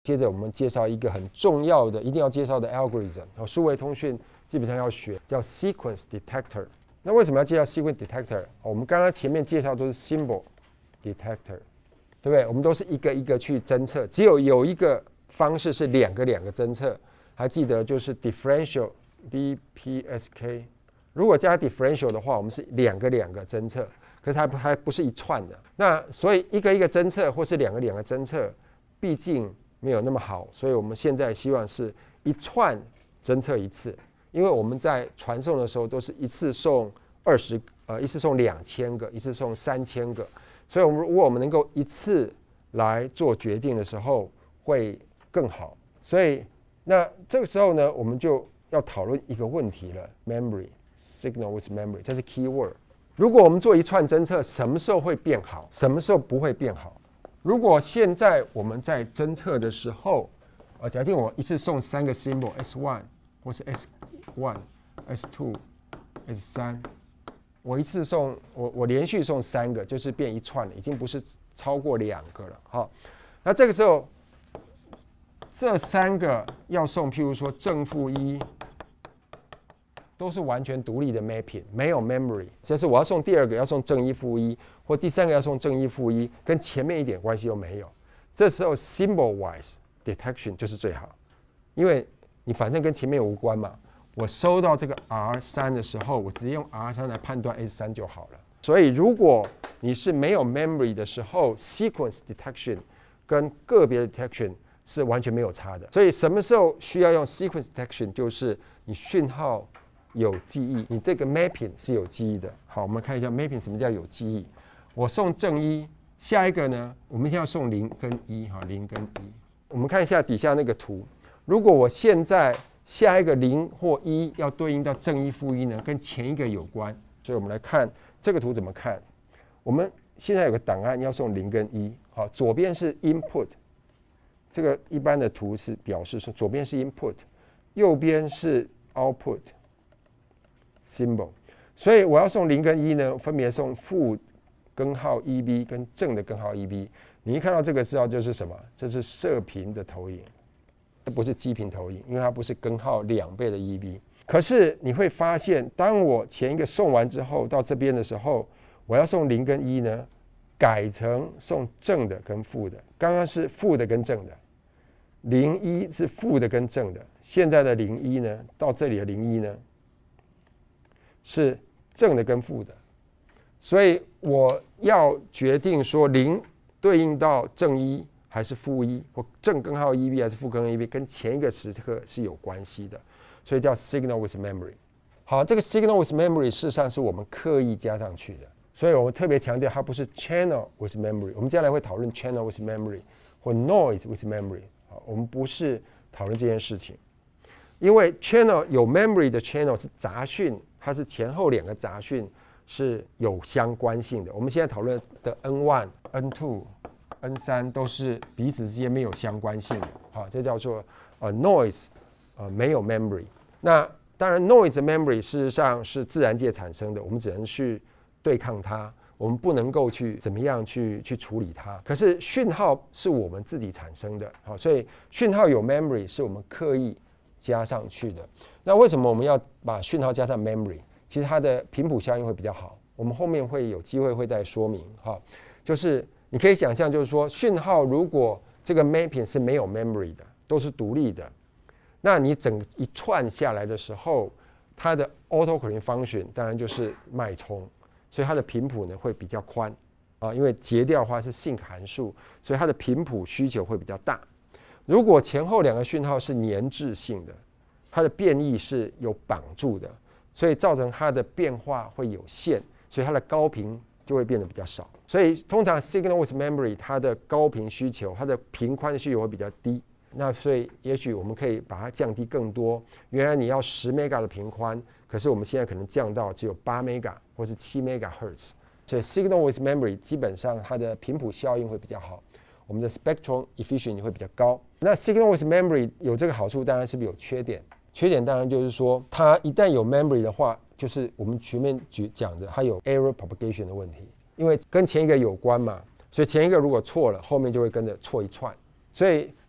接着我们介绍一个很重要的、一定要介绍的 algorithm， 数位通讯基本上要学，叫 sequence detector。那为什么要介绍 sequence detector？ 我们刚刚前面介绍都是 symbol detector， 对不对？我们都是一个一个去侦测，只有一个方式是两个侦测，还记得就是 differential BPSK。如果加 differential 的话，我们是两个侦测，可是它还不是一串的。那所以一个一个侦测或是两个侦测，毕竟没有那么好，所以我们现在希望是一串侦测一次，因为我们在传送的时候都是一次送一次送2000个，一次送3000个，所以如果我们能够一次来做决定的时候会更好。所以那这个时候呢，我们就要讨论一个问题了 ，memory。Signal with memory， 这是 key word。如果我们做一串侦测，什么时候会变好，什么时候不会变好？如果现在我们在侦测的时候，假定我一次送3个 symbol S1 或是 S1、S2、S3， 我一次送我连续送3个，就是变一串了，已经不是超过2个了。好，那这个时候这3个要送，譬如说正负1。都是完全独立的 mapping， 没有 memory。就是我要送第2个要送正1负1，或第3个要送正1负1，跟前面一点关系都没有。这时候 symbol wise detection 就是最好，因为你反正跟前面无关嘛。我收到这个 R3 的时候，我直接用 R3 来判断 S3 就好了。所以如果你是没有 memory 的时候 ，sequence detection 跟个别 detection 是完全没有差的。所以什么时候需要用 sequence detection， 就是你讯号有记忆，你这个 mapping 是有记忆的。好，我们看一下 mapping 什么叫有记忆。我送正1，下一个呢，我们现在要送0跟1，好，0跟1。我们看一下底下那个图，如果我现在下一个0或1要对应到正1负1呢，跟前一个有关，所以我们来看这个图怎么看。我们现在有个档案要送0跟1，好，左边是 input， 这个一般的图是表示说左边是 input， 右边是 output。symbol， 所以我要送0跟1呢，分别送负根号 EB 跟正的根号 EB。你一看到这个知道就是什么？这是射频的投影，这不是基频投影，因为它不是根号2倍的 EB。可是你会发现，当我前一个送完之后，到这边的时候，我要送0跟1呢，改成送正的跟负的。刚刚是负的跟正的，01是负的跟正的，现在的01呢，到这里的01呢，是正的跟负的，所以我要决定说0对应到正1还是负1，或正根号 EB 还是负根号 EB， 跟前一个时刻是有关系的，所以叫 signal with memory。好，这个 signal with memory 事实上是我们刻意加上去的，所以我们特别强调它不是 channel with memory。我们将来会讨论 channel with memory 或 noise with memory。好，我们不是讨论这件事情，因为 channel 有 memory 的 channel 是杂讯。它是前后2个杂讯是有相关性的。我们现在讨论的 N1、N2、N3 都是彼此之间没有相关性的，好，这叫做noise， 没有 memory。那当然 noise memory 事实上是自然界产生的，我们只能去对抗它，我们不能够去怎么样去处理它。可是讯号是我们自己产生的，好，所以讯号有 memory 是我们刻意加上去的。那为什么我们要把讯号加上 memory？ 其实它的频谱效应会比较好，我们后面会有机会会再说明。哈，就是你可以想象，就是说讯号如果这个 mapping 是没有 memory 的，都是独立的，那你整一串下来的时候，它的 autocorrect function 当然就是脉冲，所以它的频谱呢会比较宽啊，因为节调的话是sync函数，所以它的频谱需求会比较大。如果前后2个讯号是粘滞性的，它的变异是有绑住的，所以造成它的变化会有限，所以它的高频就会变得比较少。所以通常 signal with memory 它的高频需求，它的频宽需求会比较低。那所以也许我们可以把它降低更多。原来你要10 mega 的频宽，可是我们现在可能降到只有8 mega 或是7 megahertz。所以 signal with memory 基本上它的频谱效应会比较好，我们的 spectral efficiency 会比较高。那 signal with memory 有这个好处，当然是不是有缺点？缺点当然就是说，它一旦有 memory 的话，就是我们前面讲的，它有 error propagation 的问题，因为跟前一个有关嘛，所以前一个如果错了，后面就会跟着错一串。所以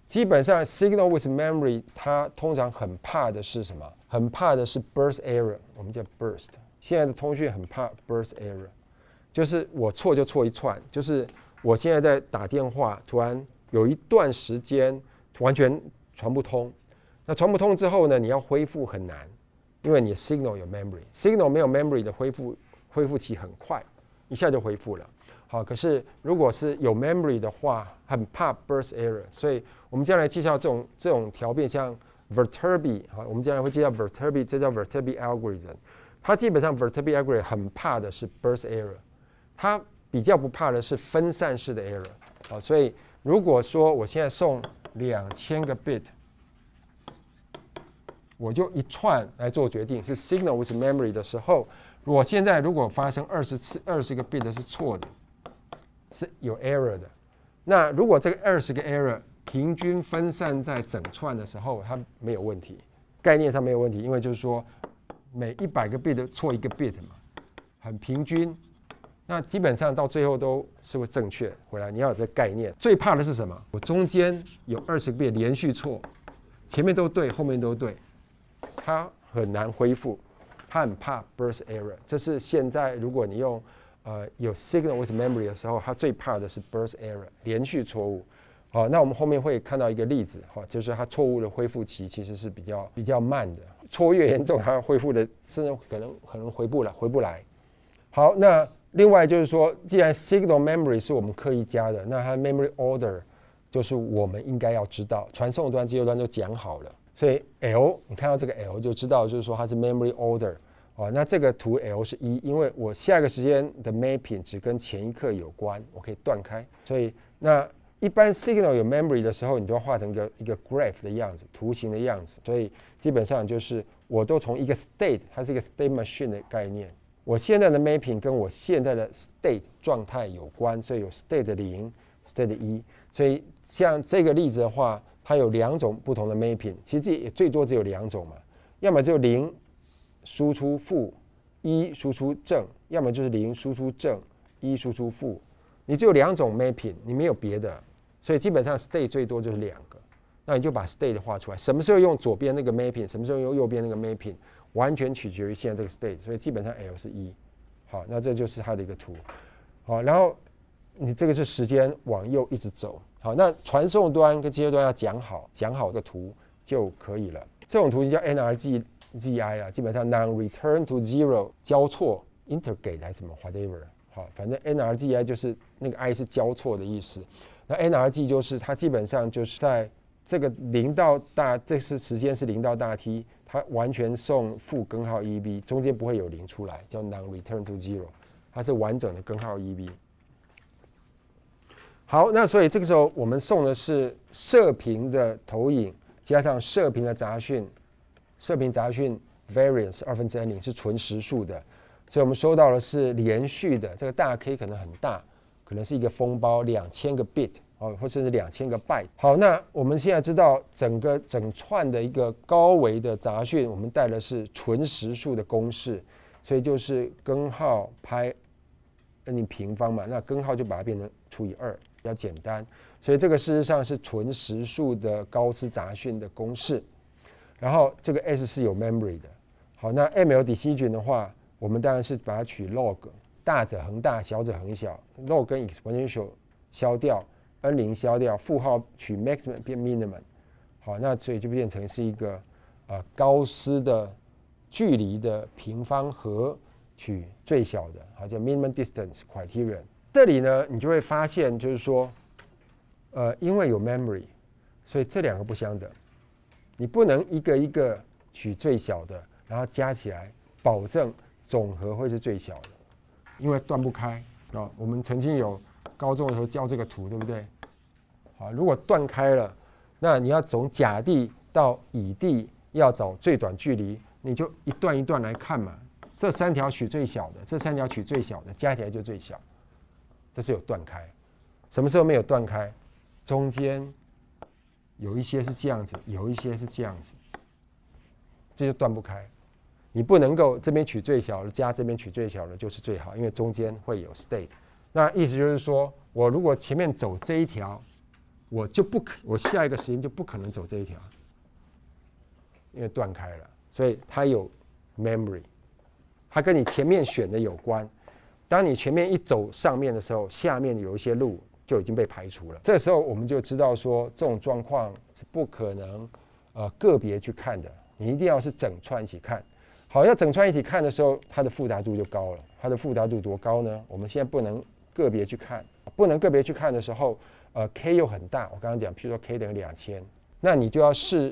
基本上 signal with memory 它通常很怕的是什么？很怕的是 burst error， 我们叫 burst。现在的通讯很怕 burst error， 就是我错就错一串，就是我现在在打电话，突然有一段时间完全传不通。那传不通之后呢，你要恢复很难，因为你 signal 有 memory，signal 没有 memory 的恢复期很快，一下就恢复了。好，可是如果是有 memory 的话，很怕 burst error， 所以我们将来介绍这种条变，像 Viterbi， 好，我们将来会介绍 Viterbi， 这叫 Viterbi algorithm。它基本上 Viterbi algorithm 很怕的是 burst error， 它比较不怕的是分散式的 error。好，所以如果说我现在送2000个 bit， 我就一串来做决定，是 signal with memory 的时候，我现在如果发生20个 bit 是错的，是有 error 的。那如果这个20个 error 平均分散在整串的时候，它没有问题，概念上没有问题，因为就是说每100个 bit 错1个 bit 嘛，很平均。那基本上到最后都是会正确回来。你要有这个概念。最怕的是什么？我中间有20个 bit 连续错，前面都对，后面都对，它很难恢复，它很怕 burst error。这是现在如果你用有 signal with memory 的时候，它最怕的是 burst error， 连续错误。好，那我们后面会看到一个例子，就是它错误的恢复期其实是比较慢的，错越严重，它恢复的甚至可能回不来。好，那另外就是说，既然 signal memory 是我们刻意加的，那它 memory order 就是我们应该要知道，传送端、接收端都讲好了，所以 L 你看到这个 L 就知道，就是说它是 memory order。那这个图 L 是1，因为我下个时间的 mapping 只跟前一刻有关，我可以断开。所以那一般 signal 有 memory 的时候，你都要画成一个 graph 的样子，图形的样子。所以基本上就是我都从一个 state， 它是一个 state machine 的概念。我现在的 mapping 跟我现在的 state 状态有关，所以有 state 0、state 1。所以像这个例子的话，它有2种不同的 mapping， 其实也最多只有2种嘛，要么就0输出负，1输出正，要么就是0输出正，1输出负。你只有2种 mapping， 你没有别的，所以基本上 state 最多就是2个。那你就把 state 画出来，什么时候用左边那个 mapping， 什么时候用右边那个 mapping， 完全取决于现在这个 state， 所以基本上 L 是1。好，那这就是它的一个图。好，然后你这个是时间往右一直走。好，那传送端跟接收端要讲好个图就可以了。这种图就叫 NRGI 啦，基本上 non-return to zero 交错 integrate 还是什么 whatever。好，反正 NRGI 就是那个 I 是交错的意思。那 NRG 就是它基本上就是在这个0到大，这是时间是0到大 T， 它完全送负根号 EB， 中间不会有0出来，叫 non-return to zero， 它是完整的根号 EB。好，那所以这个时候我们送的是射频的投影加上射频的杂讯，射频杂讯 variance 2/n0是纯实数的，所以我们收到的是连续的，这个大 K 可能很大，可能是一个封包2000个 bit。或甚至2000个 byte。好，那我们现在知道整串的一个高维的杂讯，我们带的是纯实数的公式，所以就是根号派 n 平方嘛，那根号就把它变成除以2，比较简单。所以这个事实上是纯实数的高斯杂讯的公式。然后这个 S 是有 memory 的。好，那 MLDecision 的话，我们当然是把它取 log， 大者恒大，小者恒小 ，log 跟 exponential 消掉。N0 消掉，负号取 maximum 变 minimum， 好，那所以就变成是一个高斯的距离的平方和取最小的，好，叫 minimum distance criterion。这里呢，你就会发现就是说，因为有 memory， 所以这2个不相等，你不能一个一个取最小的，然后加起来保证总和会是最小的，因为断不开啊。我们曾经有高中的时候教这个图，对不对？好，如果断开了，那你要从甲地到乙地要找最短距离，你就一段一段来看嘛。这3条取最小的，这3条取最小的，加起来就最小。这是有断开。什么时候没有断开？中间有一些是这样子，有一些是这样子，这就断不开。你不能够这边取最小的加这边取最小的就是最好，因为中间会有 state。那意思就是说，我如果前面走这一条， 我下一个实验就不可能走这一条，因为断开了，所以它有 memory， 它跟你前面选的有关。当你前面一走上面的时候，下面有一些路就已经被排除了。这时候我们就知道说，这种状况是不可能个别去看的，你一定要是整串一起看。好，要整串一起看的时候，它的复杂度就高了。它的复杂度多高呢？我们现在不能个别去看，不能个别去看的时候，k 又很大。我刚刚讲，譬如说 k 等于2000，那你就要试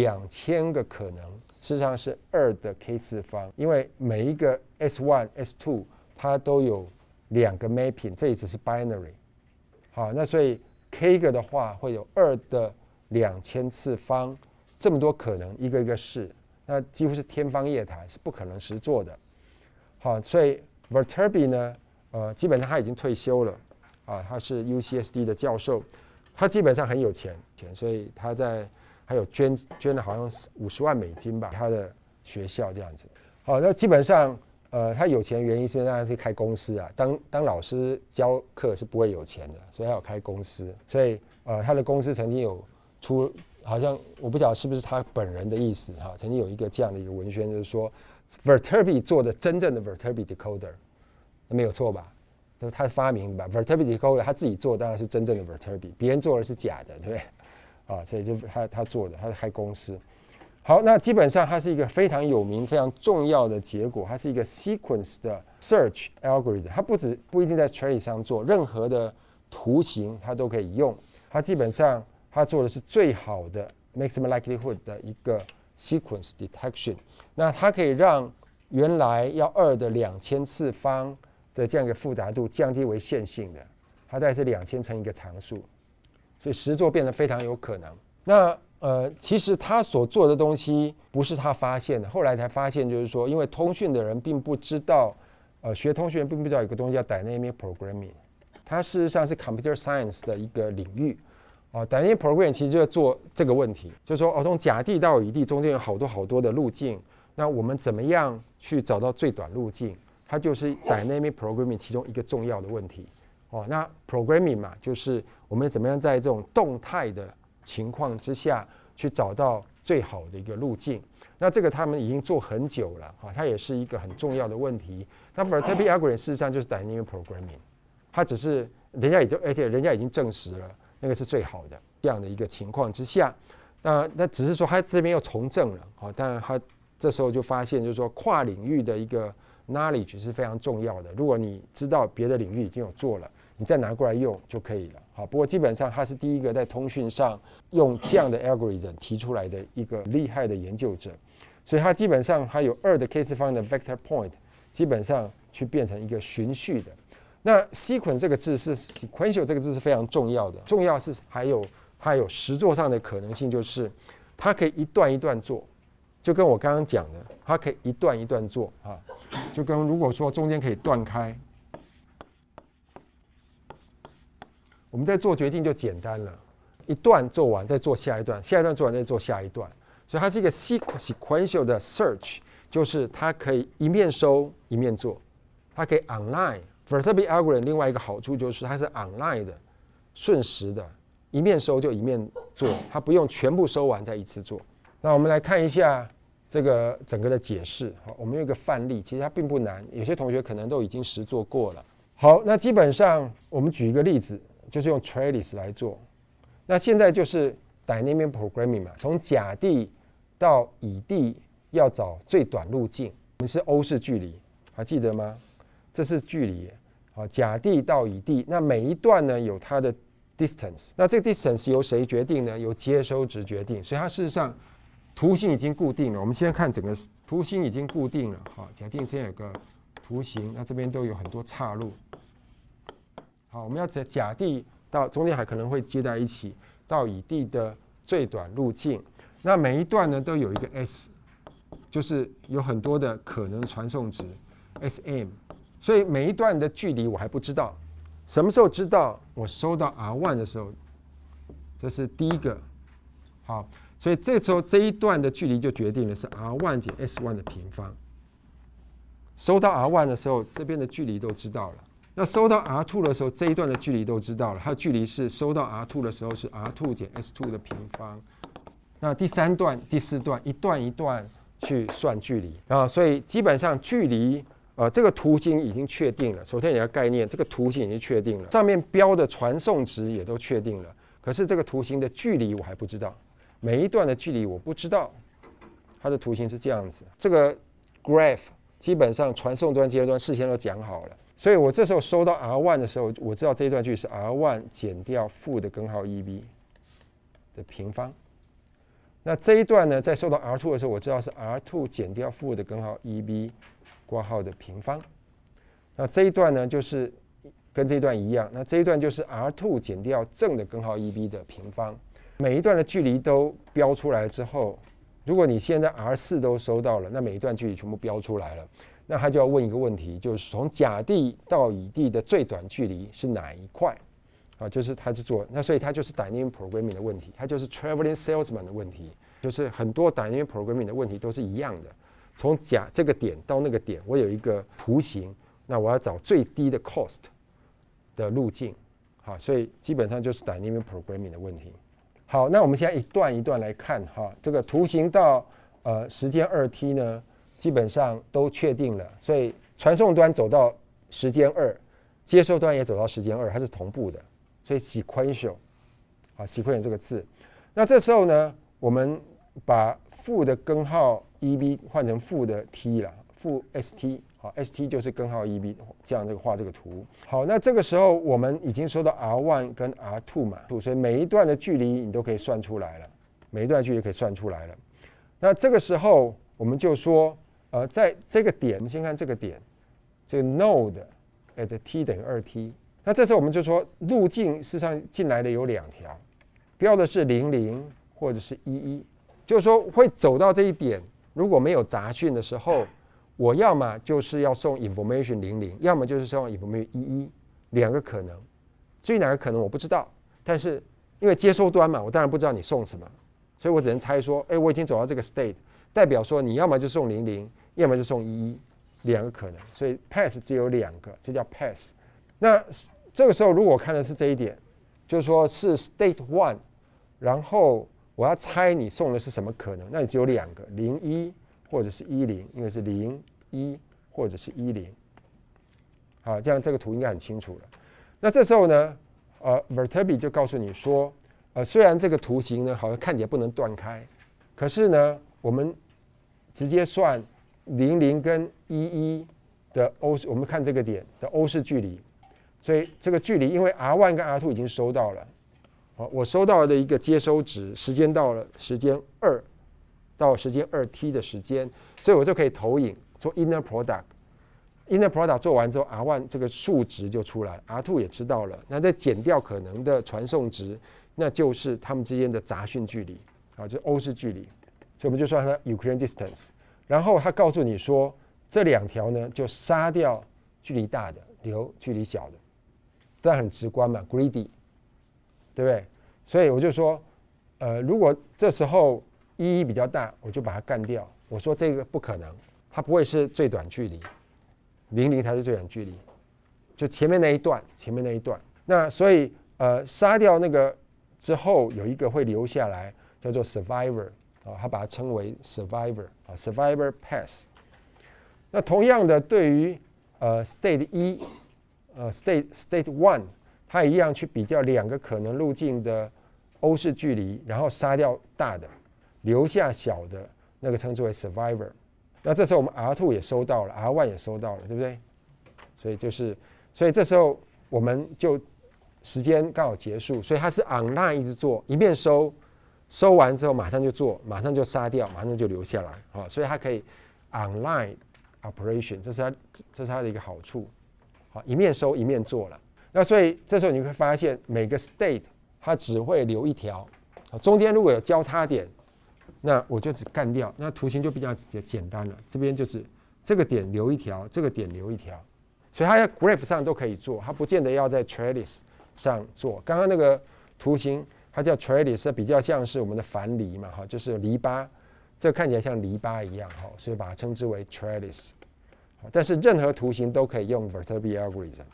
2000个可能，事实上是2的 k 次方，因为每一个 S1、S2 它都有2个 mapping， 这里只是 binary。好，那所以 k 个的话会有2的2000次方，这么多可能，一个一个试，那几乎是天方夜谭，是不可能实做的。好，所以 Viterbi 呢，基本上他已经退休了，他是 UCSD 的教授，他基本上很有钱，所以他还有捐了好像50万美金吧，他的学校这样子。好，那基本上他有钱的原因是让他去开公司啊，当老师教课是不会有钱的，所以他有开公司，所以他的公司曾经有出，好像我不晓得是不是他本人的意思哈，曾经有一个这样的一个文宣，就是说 Viterbi 做的真正的 Viterbi decoder， 没有错吧？他发明的吧 ？Viterbi decoder 他自己做当然是真正的 Viterbi， 别人做的是假的，对不对？所以就是他做的，他开公司。好，那基本上它是一个非常有名、非常重要的结果，它是一个 sequence 的 search algorithm， 它不一定在 tree 上做，任何的图形它都可以用。它基本上它做的是最好的 maximum likelihood 的一个 sequence detection。那它可以让原来要2的2000次方的这样一个复杂度降低为线性的，它大概是2000乘一个常数，所以实作变得非常有可能。那其实他所做的东西不是他发现的，后来才发现，就是说，因为通讯的人并不知道，学通讯人并不知道有个东西叫 dynamic programming， 它事实上是 computer science 的一个领域。dynamic programming 其实就在做这个问题，就是说，从甲地到乙地中间有好多的路径，那我们怎么样去找到最短路径？它就是 dynamic programming 其中一个重要的问题。那 programming 嘛，就是我们怎么样在这种动态的情况之下去找到最好的一个路径。那这个他们已经做很久了，它也是一个很重要的问题。那 Viterbi algorithm 事实上就是 dynamic programming， 它只是而且人家已经证实了那个是最好的这样的一个情况之下，那只是说他这边又从政了，当然他这时候就发现就是说跨领域的一个 knowledge 是非常重要的。如果你知道别的领域已经有做了，你再拿过来用就可以了。好，不过基本上他是第一个在通讯上用这样的 algorithm 提出来的一个厉害的研究者，所以他基本上还有2的 k 次方的 vector point， 基本上去变成一个循序的。那 sequence 这个字是 sequential 这个字是非常重要的，重要是它有实作上的可能性，就是它可以一段一段做，就跟我刚刚讲的，它可以一段一段做啊，就跟如果说中间可以断开。我们在做决定就简单了，一段做完再做下一段，下一段做完再做下一段，所以它是一个 sequential 的 search， 就是它可以一面收一面做，它可以 online。Viterbi algorithm 另外一个好处就是它是 online 的，瞬时的，一面收就一面做，它不用全部收完再一次做。那我们来看一下这个整个的解释。好，我们用一个范例，其实它并不难，有些同学可能都已经实做过了。好，那基本上我们举一个例子。就是用 trellis 来做，那现在就是 dynamic programming 嘛，从甲地到乙地要找最短路径，我们是欧式距离，还记得吗？这是距离，好，甲地到乙地，那每一段呢有它的 distance， 那这个 distance 由谁决定呢？由接收值决定，所以它事实上图形已经固定了。我们现在看整个图形已经固定了，好，假定现在有个图形，那这边都有很多岔路。好，我们要在甲地到中间还可能会接在一起，到乙地的最短路径。那每一段呢都有一个 S， 就是有很多的可能传送值 SM， 所以每一段的距离我还不知道，什么时候知道？我收到 R1 的时候，这是第一个。好，所以这时候这一段的距离就决定了是 R1 减 S1 的平方。收到 R1 的时候，这边的距离都知道了。 那收到 R2 的时候，这一段的距离都知道了，它的距离是收到 R2 的时候是 R2 减 S2 的平方。那第3段、第4段一段一段去算距离啊，所以基本上距离这个图形已经确定了。首先你要概念，这个图形已经确定了，上面标的传送值也都确定了，可是这个图形的距离我还不知道，每一段的距离我不知道。它的图形是这样子，这个 graph 基本上传送端、接收端事先都讲好了，所以我这时候收到 R1 的时候，我知道这一段距离是 R1 减掉负的根号 EB 的平方。那这一段呢，在收到 R2 的时候，我知道是 R2 减掉负的根号 EB 括号的平方。那这一段呢，就是跟这一段一样，那这一段就是 R2 减掉正的根号 EB 的平方。每一段的距离都标出来之后，如果你现在 R4 都收到了，那每一段距离全部标出来了，那他就要问一个问题，就是从甲地到乙地的最短距离是哪一块？就是他去做，那所以他就是 dynamic programming 的问题，他就是 traveling salesman 的问题，就是很多 dynamic programming 的问题都是一样的。从甲这个点到那个点，我有一个图形，那我要找最低的 cost 的路径，好，所以基本上就是 dynamic programming 的问题。好，那我们现在一段一段来看哈，这个图形到时间2t 呢，基本上都确定了，所以传送端走到时间2，接收端也走到时间2，它是同步的。所以 sequential， 啊 ，sequential 这个字，那这时候呢，我们把负的根号 EB 换成负的 t 了，负 ST， 好 ，ST 就是根号 EB， 这样画这个图。好，那这个时候我们已经收到 R1 跟 R2 嘛，所以每一段的距离你都可以算出来了，每一段距离可以算出来了。那这个时候我们就说，在这个点，我们先看这个点，这个 node at t 等于2t。那这时候我们就说，路径事实上进来的有2条，标的是00或者是11，就是说会走到这一点，如果没有杂讯的时候，我要么就是要送 information 00，要么就是送 information 11，两个可能。至于哪个可能我不知道，但是因为接收端嘛，我当然不知道你送什么，所以我只能猜说，我已经走到这个 state， 代表说你要么就送00，要么就送11，两个可能。所以 pass 只有2个，这叫 pass。那这个时候，如果我看的是这一点，就是说是 state 1， 然后我要猜你送的是什么可能，那你只有2个，01或者是10，因为是01或者是10。好，这样这个图应该很清楚了。那这时候呢，Viterbi 就告诉你说，虽然这个图形呢好像看起来不能断开，可是呢，我们直接算00跟11的欧，我们看这个点的欧式距离。所以这个距离，因为 R1 跟 R2 已经收到了，我收到的一个接收值，时间到了时间2到时间2t 的时间，所以我就可以投影做 inner product。inner product 做完之后 ，R1 这个数值就出来 ，R2 也知道了，那再减掉可能的传送值，那就是它们之间的杂讯距离，就欧式距离，所以我们就算它 Euclidean distance。然后他告诉你说，这2条呢就杀掉距离大的，留距离小的。这很直观嘛 ，greedy， 对不对？所以我就说，如果这时候11比较大，我就把它干掉。我说这个不可能，它不会是最短距离，00才是最短距离，就前面那一段，前面那一段。那所以杀掉那个之后，有一个会留下来，叫做 survivor， 他把它称为 survivor，survivor pass。那同样的，对于state 1。state 1， 它一样去比较2个可能路径的欧式距离，然后杀掉大的，留下小的，那个称之为 survivor。那这时候我们 R2 也收到了 ，R1 也收到了，对不对？所以这时候我们就时间刚好结束，所以它是 online 一直做，一面收完之后马上就做，马上就杀掉，马上就留下来，所以它可以 online operation， 这是它的一个好处。好，一面收一面做了，那所以这时候你会发现每个 state 它只会留1条，中间如果有交叉点，那我就只干掉，那图形就比较简单了。这边就是这个点留1条，这个点留1条，所以它在 graph 上都可以做，它不见得要在 trellis 上做。刚刚那个图形它叫 trellis， 比较像是我们的樊篱嘛，就是篱笆，这看起来像篱笆一样，所以把它称之为 trellis。但是任何图形都可以用 Viterbi algorithm。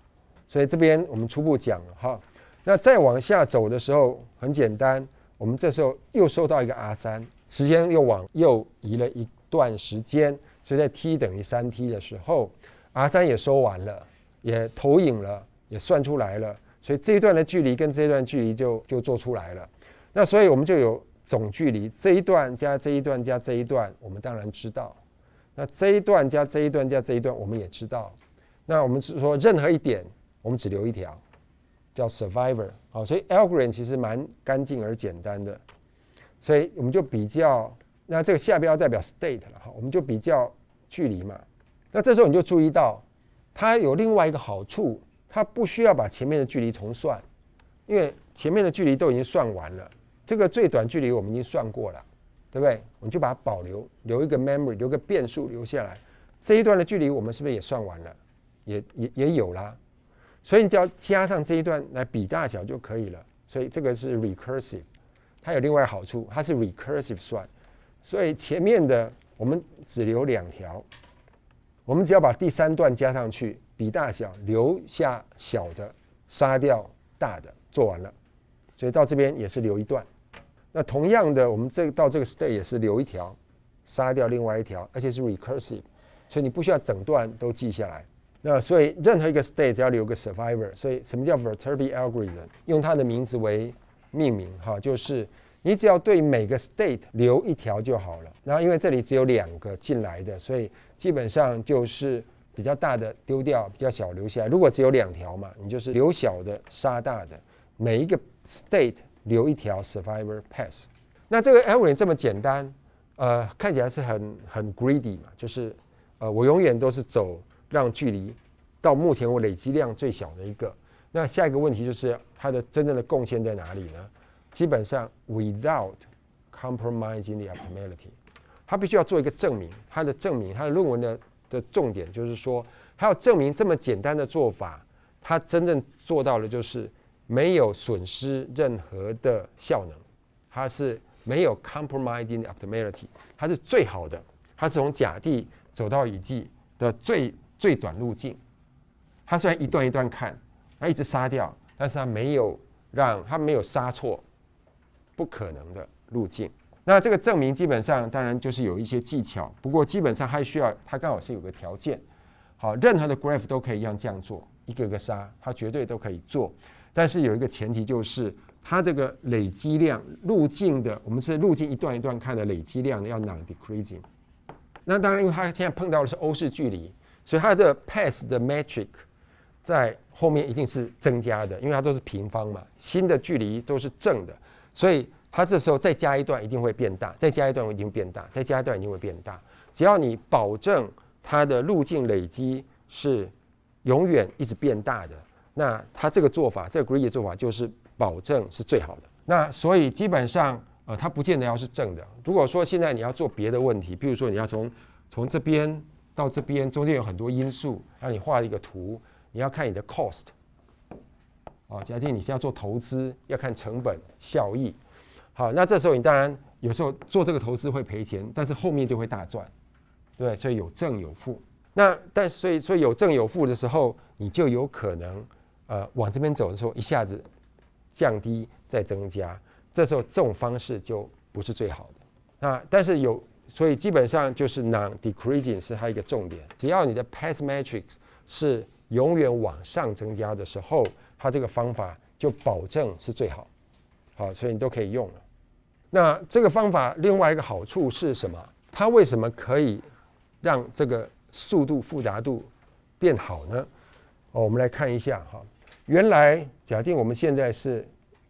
所以这边我们初步讲了哈。那再往下走的时候，很简单，我们这时候又收到一个 R3， 时间又往右移了一段时间，所以在 t 等于 3t 的时候 ，R3 也收完了，也投影了，也算出来了，所以这一段的距离跟这一段距离就做出来了。那所以我们就有总距离，这一段加这一段加这一段，我们当然知道。那这一段加这一段加这一段，我们也知道。那我们是说任何一点，我们只留一条，叫 survivor。好，所以 algorithm 其实蛮干净而简单的。所以我们就比较，那这个下标代表 state 了哈，我们就比较距离嘛。那这时候你就注意到，它有另外一个好处，它不需要把前面的距离重算，因为前面的距离都已经算完了。这个最短距离我们已经算过了，对不对？我们就把它保留，留一个 memory， 留个变数留下来。这一段的距离我们是不是也算完了？也有啦。所以你只要加上这一段来比大小就可以了。所以这个是 recursive， 它有另外好处，它是 recursive 算。所以前面的我们只留2条，我们只要把第3段加上去，比大小，留下小的，杀掉大的，做完了。所以到这边也是留一段。那同样的，我们到这个 state 也是留一条，杀掉另外一条，而且是 recursive， 所以你不需要整段都记下来。那所以任何一个 state 只要留个 survivor， 所以什么叫 Viterbi algorithm？ 用它的名字为命名哈，就是你只要对每个 state 留一条就好了。然后因为这里只有2个进来的，所以基本上就是比较大的丢掉，比较小留下来。如果只有2条嘛，你就是留小的杀大的，每一个 state 留一条 survivor pass。那这个 algorithm 这么简单，看起来是很 greedy 嘛，就是我永远都是走让距离到目前我累积量最小的一个。那下一个问题就是它的真正的贡献在哪里呢？基本上 without compromising the optimality， 它必须要做一个证明。它的论文的重点就是说，它要证明这么简单的做法，它真正做到的就是没有损失任何的效能，它是没有 compromising the optimality， 它是最好的，它是从甲地走到乙地的最短路径。它虽然一段一段看，它一直杀掉，但是它没有杀错不可能的路径。那这个证明基本上当然就是有一些技巧，不过基本上它刚好是有个条件。好，任何的 graph 都可以这样做，一个个杀，它绝对都可以做。但是有一个前提，就是它这个累积量路径的，我们是路径一段一段看的累积量要 non-decreasing。那当然，因为它现在碰到的是欧式距离，所以它的 pass 的 metric 在后面一定是增加的，因为它都是平方嘛，新的距离都是正的，所以它这时候再加一段一定会变大，再加一段一定会变大，再加一段一定会变大。只要你保证它的路径累积是永远一直变大的，那它这个做法，这个 greedy 做法就是保证是最好的。那所以基本上，它不见得要是正的。如果说现在你要做别的问题，比如说你要从这边到这边，中间有很多因素，让你画一个图，你要看你的 cost。假定你是要做投资，要看成本效益。好，那这时候你当然有时候做这个投资会赔钱，但是后面就会大赚，对不对？所以有正有负。所以有正有负的时候，你就有可能往这边走的时候一下子降低再增加，这时候这种方式就不是最好的。但是所以基本上就是 non-decreasing 是它一个重点。只要你的 path metrics 是永远往上增加的时候，它这个方法就保证是最好。好，所以你都可以用了。那这个方法另外一个好处是什么？它为什么可以让这个速度复杂度变好呢？我们来看一下哈。原来假定我们现在是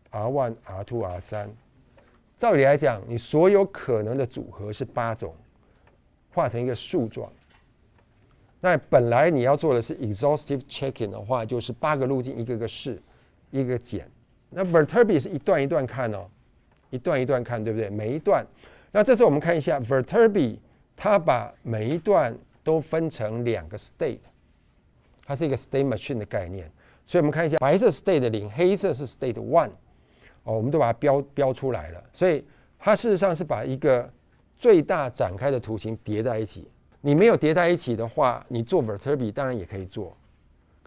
R1、R2、R3， 照理来讲，你所有可能的组合是8种，画成一个树状。那本来你要做的是 exhaustive checking 的话，就是8个路径一个个试，一个减。那 Viterbi 是一段一段看哦，一段一段看，对不对？每一段。那这时候我们看一下 Viterbi， 它把每一段都分成2个 state， 它是一个 state machine 的概念。所以我们看一下，白色 state 0， 黑色是 state 1，我们都把它标出来了。所以它事实上是把一个最大展开的图形叠在一起。你没有叠在一起的话，你做 Viterbi 当然也可以做，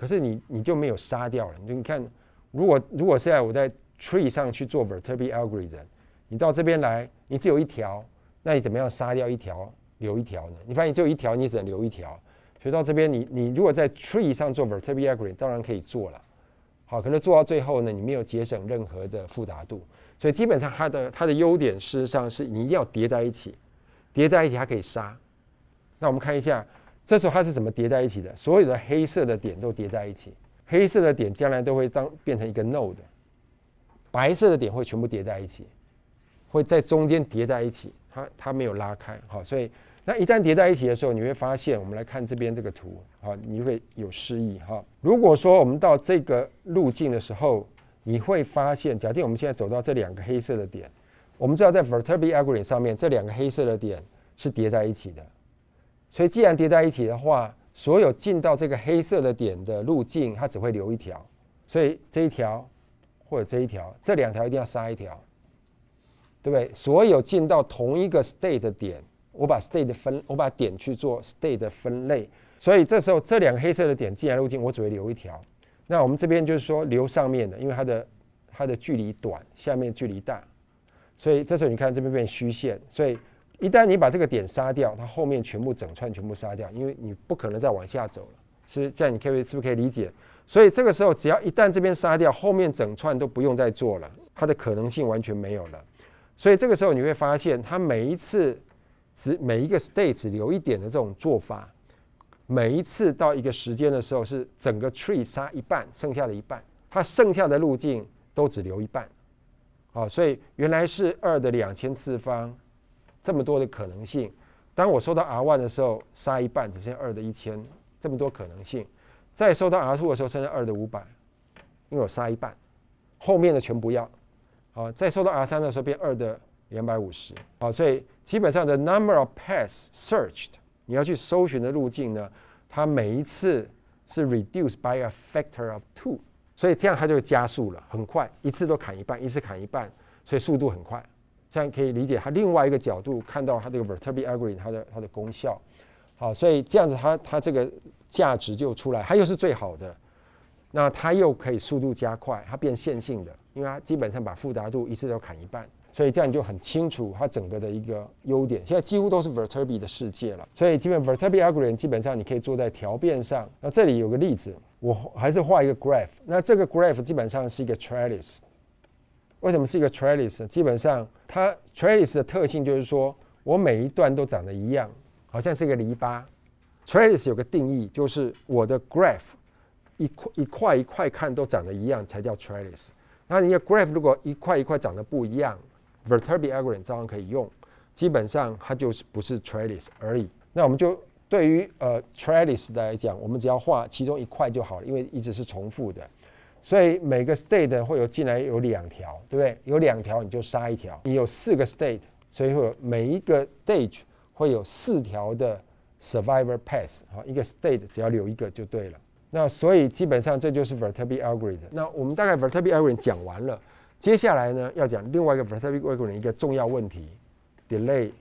可是你就没有杀掉了。你看，如果现在我在 tree 上去做 Viterbi algorithm， 你到这边来，你只有一条，那你怎么样杀掉一条，留一条呢？你发现只有一条，你只能留一条。所以到这边你如果在 tree 上做 Viterbi algorithm， 当然可以做了。好，可是做到最后呢，你没有节省任何的复杂度。所以基本上它的优点事实上是你一定要叠在一起，叠在一起它可以杀。那我们看一下，这时候它是怎么叠在一起的？所有的黑色的点都叠在一起，黑色的点将来都会变成一个 node， 白色的点会全部叠在一起，会在中间叠在一起，它没有拉开。好，所以那一旦叠在一起的时候，你会发现，我们来看这边这个图，好，你会有示意哈。如果说我们到这个路径的时候，你会发现，假定我们现在走到这两个黑色的点，我们知道在 Viterbi algorithm 上面，这两个黑色的点是叠在一起的。所以既然叠在一起的话，所有进到这个黑色的点的路径，它只会留一条。所以这一条或者这一条，这两条一定要杀一条，对不对？所有进到同一个 state 的点，我把点去做 state 的分类。所以这时候这两个黑色的点进来路径，我只会留一条。那我们这边就是说留上面的，因为它的距离短，下面距离大，所以这时候你看这边变虚线。所以一旦你把这个点杀掉，它后面全部整串全部杀掉，因为你不可能再往下走了。是这样，是不是可以理解？所以这个时候只要一旦这边杀掉，后面整串都不用再做了，它的可能性完全没有了。所以这个时候你会发现，它每一个 state 只留一点的这种做法，每一次到一个时间的时候，是整个 tree 杀一半，剩下的一半，它剩下的路径都只留一半。好，所以原来是2的2000次方，这么多的可能性。当我收到 R1 的时候，杀一半，只剩2的1000，这么多可能性。再收到 R2 的时候，剩下2的500，因为我杀一半，后面的全不要。好，再收到 R3 的时候，变2的250。好，所以基本上的 number of paths searched， 你要去搜寻的路径呢，它每一次是 reduced by a factor of 2， 所以这样它就加速了，很快，一次都砍一半，一次砍一半，所以速度很快。这样可以理解它另外一个角度看到它这个 Viterbi algorithm 它的功效。好，所以这样子它这个价值就出来，它又是最好的，那它又可以速度加快，它变线性的，因为它基本上把复杂度一次都砍一半，所以这样你就很清楚它整个的一个优点。现在几乎都是 Viterbi 的世界了，所以基本 Viterbi algorithm 基本上你可以做在条变上。那这里有个例子，我还是画一个 graph， 那这个 graph 基本上是一个 trellis。为什么是一个 trellis 呢？基本上它 trellis 的特性就是说我每一段都长得一样，好像是一个篱笆。trellis 有个定义，就是我的 graph 一块一块看都长得一样才叫 trellis。那你的 graph 如果一块一块长得不一样 ，Viterbi algorithm 照样可以用。基本上它就是不是 trellis 而已。那我们就对于trellis 来讲，我们只要画其中一块就好了，因为一直是重复的。所以每个 state 会有进来有2条，对不对？有2条你就杀一条。你有4个 state， 所以会有每一个 stage 会有4条的 survivor path。好，一个 state 只要留一个就对了。那所以基本上这就是 Viterbi algorithm。那我们大概 Viterbi algorithm 讲完了，接下来呢要讲另外一个 Viterbi algorithm 一个重要问题 ，delay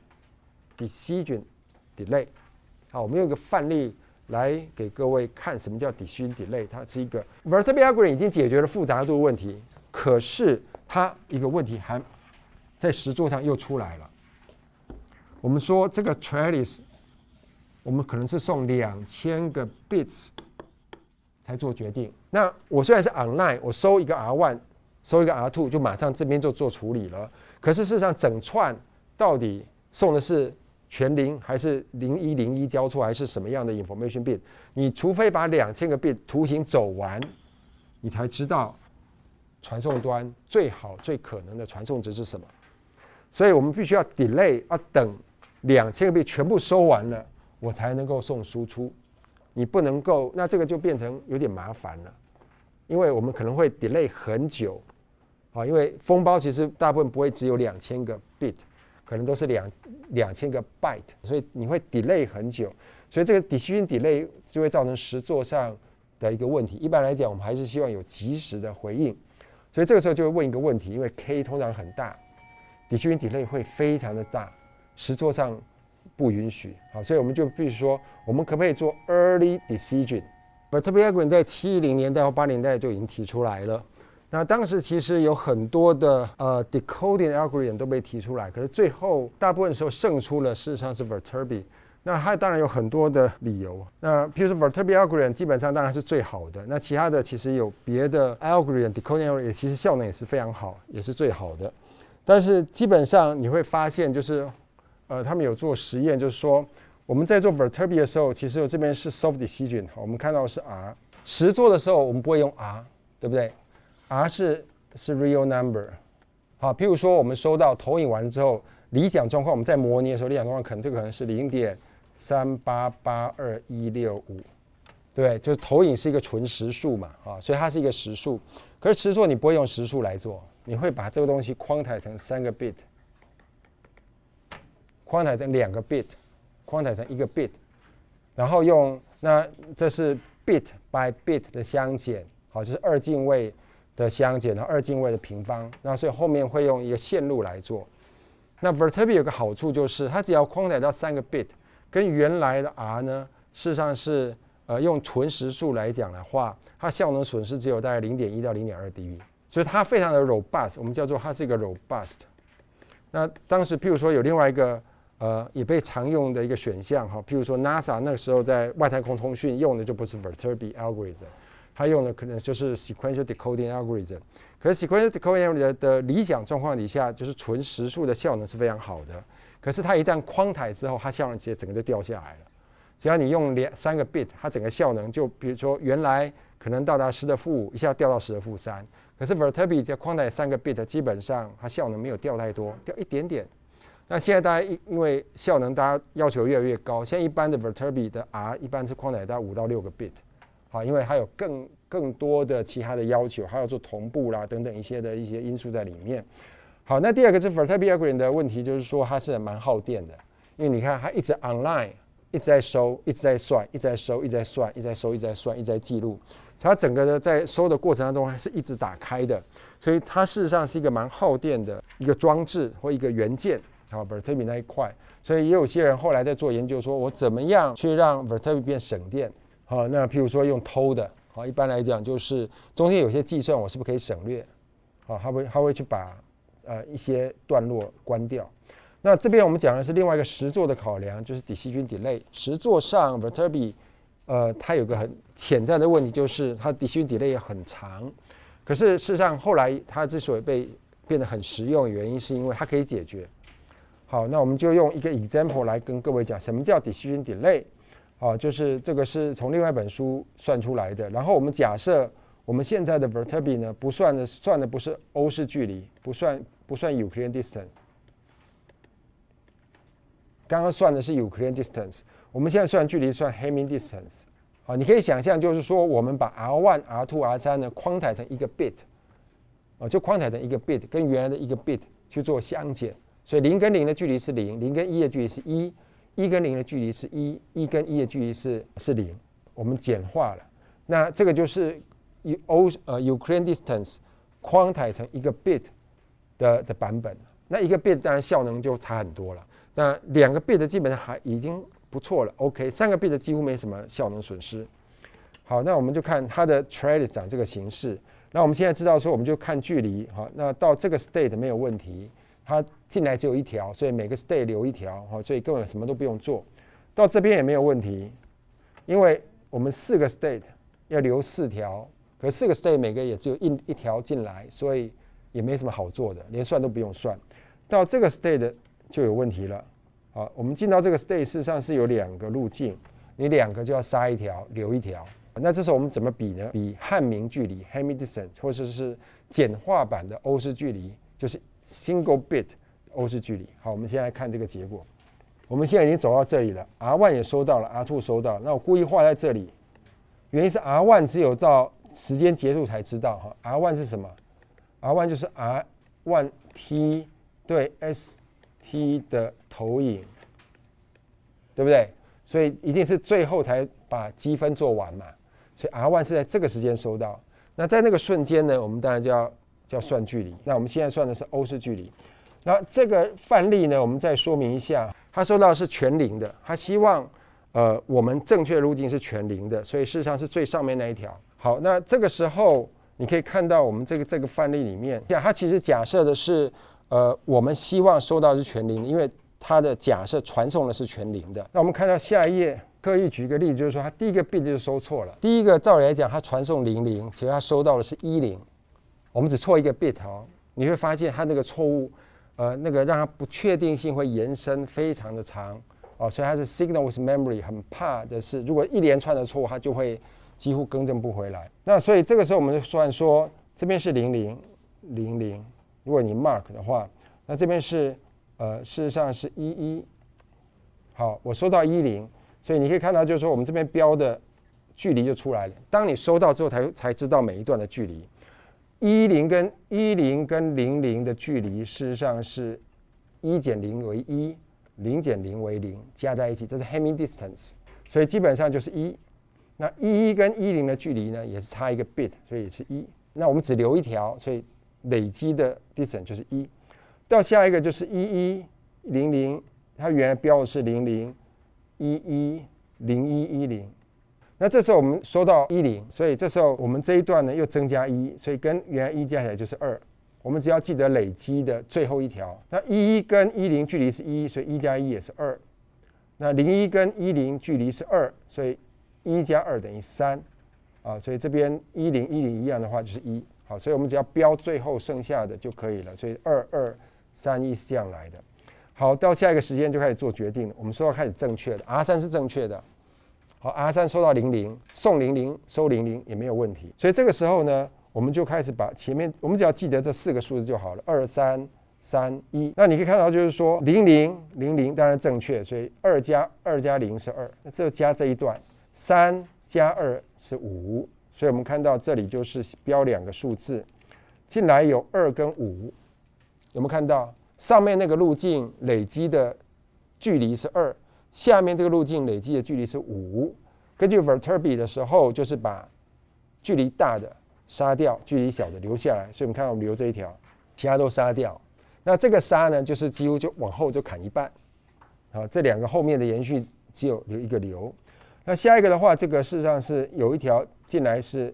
decision delay。好，我们用一个范例来给各位看什么叫 decision delay。它是一个 Viterbi algorithm 已经解决了复杂度问题，可是它一个问题还在实作上又出来了。我们说这个 trellis， 我们可能是送2000个 bits 才做决定。那我虽然是 online， 我收一个 R1， 收一个 R2， 就马上这边就做处理了。可是事实上，整串到底送的是全0还是0101交错，还是什么样的 information bit？ 你除非把2000个 bit 图形走完，你才知道传送端最好最可能的传送值是什么。所以我们必须要 delay， 要等2000个 bit 全部收完了，我才能够送输出。你不能够，那这个就变成有点麻烦了，因为我们可能会 delay 很久，啊，因为封包其实大部分不会只有2000个 bit， 可能都是2000个 byte， 所以你会 delay 很久，所以这个 decision delay 就会造成实作上的一个问题。一般来讲，我们还是希望有及时的回应，所以这个时候就会问一个问题，因为 k 通常很大 ，decision delay 会非常的大，实作上不允许。好，所以我们就必须说，我们可不可以做 early decision， Viterbi algorithm 在70年代或80年代就已经提出来了。那当时其实有很多的decoding algorithm 都被提出来，可是最后大部分时候胜出了，事实上是 Viterbi。那它当然有很多的理由。那比如说 Viterbi algorithm 基本上当然是最好的，那其他的其实有别的 algorithm decoding algorithm 其实效能也是非常好，也是最好的。但是基本上你会发现，就是他们有做实验，就是说我们在做 Viterbi 的时候，其实这边是 soft decision， 我们看到是 R。实做的时候我们不会用 R， 对不对？ R 是 real number。好，譬如说我们收到投影完之后，理想状况我们在模拟的时候，理想状况可能是0.3882165，对，就是投影是一个纯实数嘛，所以它是一个实数。可是实作你不会用实数来做，你会把这个东西框抬成3个 bit， 框抬成2个 bit， 框抬成1个 bit， 然后用这是 bit by bit 的相减，好，就是2进位的相减，然后2进位的平方，那所以后面会用一个线路来做。那 Viterbi 有个好处就是，它只要框抬到3个 bit， 跟原来的 R 呢，事实上是用纯实数来讲的话，它效能损失只有大概 0.1 到 0.2 dB， 所以它非常的 robust， 我们叫做它是一个 robust。那当时譬如说有另外一个也被常用的一个选项哈，譬如说 NASA 那个时候在外太空通讯用的就不是 Viterbi algorithm。它用的可能就是 sequential decoding algorithm， 可是 sequential decoding algorithm 的理想状况底下，就是纯实数的效能是非常好的。可是它一旦框抬之后，它效能直接整个就掉下来了。只要你用3个 bit， 它整个效能就比如说原来可能到达10的负5，一下掉到10的负3。可是 Viterbi 在框抬3个 bit， 基本上它效能没有掉太多，掉一点点。那现在大家因为效能大家要求越来越高，现在一般的 Viterbi 的 R 一般是框抬到5到6个 bit。好，因为它有更多的其他的要求，还要做同步啦等等一些因素在里面。好，那第二个是 Viterbi algorithm 的问题，就是说它是蛮耗电的，因为你看它一直 online， 一直在收，一直在算，一直在收，一直在算，一直在收，一直在算，一直在记录。它整个的在收的过程当中还是一直打开的，所以它事实上是一个蛮耗电的一个装置或一个元件。好 ，Viterbi 那一块，所以也有些人后来在做研究，说我怎么样去让 Viterbi 变省电。好，那譬如说用偷的，好，一般来讲就是中间有些计算我是不是可以省略，好，它会去把一些段落关掉。那这边我们讲的是另外一个实作的考量，就是 decision delay。实作上 Viterbi 它有个很潜在的问题，就是它 decision delay 很长。可是事实上后来它之所以变得很实用，原因是因为它可以解决。好，那我们就用一个 example 来跟各位讲什么叫 decision delay。好，就是这个是从另外一本书算出来的。然后我们假设我们现在的 Viterbi 呢，算的不是欧式距离，不算 Euclidean distance。刚刚算的是 Euclidean distance， 我们现在算距离算 Hamming distance。好，你可以想象就是说，我们把 R1、R2、R3 呢框抬成1个 bit， 就框抬成1个 bit， 跟原来的1个 bit 去做相减。所以0跟0的距离是0， 0跟1的距离是1。1跟0的距离是1， 1跟1的距离是0，我们简化了。那这个就是Euclidean distance 框抬成1个 bit 的版本。那1个 bit 当然效能就差很多了。那2个 bit 基本上还已经不错了 ，OK， 3个 bit 几乎没什么效能损失。好，那我们就看它的 trade 长这个形式。那我们现在知道说，我们就看距离，好，那到这个 state 没有问题。它进来只有1条，所以每个 state 留1条，所以根本什么都不用做。到这边也没有问题，因为我们4个 state 要留4条，可是4个 state 每个也只有一条进来，所以也没什么好做的，连算都不用算。到这个 state 就有问题了。好，我们进到这个 state 事实上是有2个路径，你2个就要杀1条，留1条。那这时候我们怎么比呢？比汉明距离 Hamming distance， 或者是简化版的欧式距离，就是 single bit 欧式距离。好，我们先来看这个结果。我们现在已经走到这里了 ，R1 也收到了 ，R2 收到了。那我故意画在这里，原因是 R1 只有到时间结束才知道哈。R1 是什么 ？R1 就是 R1T 对 ST 的投影，对不对？所以一定是最后才把积分做完嘛。所以 R1 是在这个时间收到。那在那个瞬间呢，我们当然就要算距离。那我们现在算的是欧式距离。那这个范例呢，我们再说明一下，他收到的是全0的，他希望我们正确的路径是全零的，所以事实上是最上面那一条。好，那这个时候你可以看到我们这个范例里面，它其实假设的是，我们希望收到的是全零，因为它的假设传送的是全零的。那我们看到下一页，刻意举一个例子，就是说它第一个 bit 就收错了。第一个照理来讲，它传送00，其实它收到的是10，我们只错一个 bit 哦，你会发现它那个错误，那个让它不确定性会延伸非常的长。所以它是 signal with memory， 很怕的是，如果一连串的错误，它就会几乎更正不回来。那所以这个时候我们就算说，这边是00，如果你 mark 的话，那这边是事实上是11。好，我收到10，所以你可以看到，就是说我们这边标的距离就出来了。当你收到之后才知道每一段的距离。10跟00的距离，事实上是1减0为1。0减0为0，加在一起，这是 Hamming distance， 所以基本上就是1。那11跟10的距离呢，也是差一个 bit， 所以也是1。那我们只留一条，所以累积的 distance 就是1。到下一个就是1100，它原来标的是00110110。那这时候我们收到10，所以这时候我们这一段呢又增加1，所以跟原来1加起来就是2。我们只要记得累积的最后一条。那11跟10距离是1，所以1加1也是2。那01跟10距离是2，所以1加2等于3。所以这边1010一样的话就是1。好，所以我们只要标最后剩下的就可以了。所以2231是这样来的。好，到下一个时间就开始做决定了。我们收到开始正确的 ，R3 是正确的。好 ，R3 收到00，送00，收00也没有问题。所以这个时候呢，我们就开始把前面，我们只要记得这4个数字就好了，2331。那你可以看到，就是说00当然正确，所以2加0是2，那这加这一段3加2是5，所以我们看到这里就是标2个数字，进来有2跟5，有没有看到？上面那个路径累积的距离是2，下面这个路径累积的距离是5。根据 Viterbi 的时候，就是把距离大的杀掉，距离小的留下来，所以我们看到我们留这一条，其他都杀掉。那这个杀呢，就是几乎就往后就砍一半。好，这2个后面的延续只有留一个留。那下一个的话，这个事实上是有一条进来是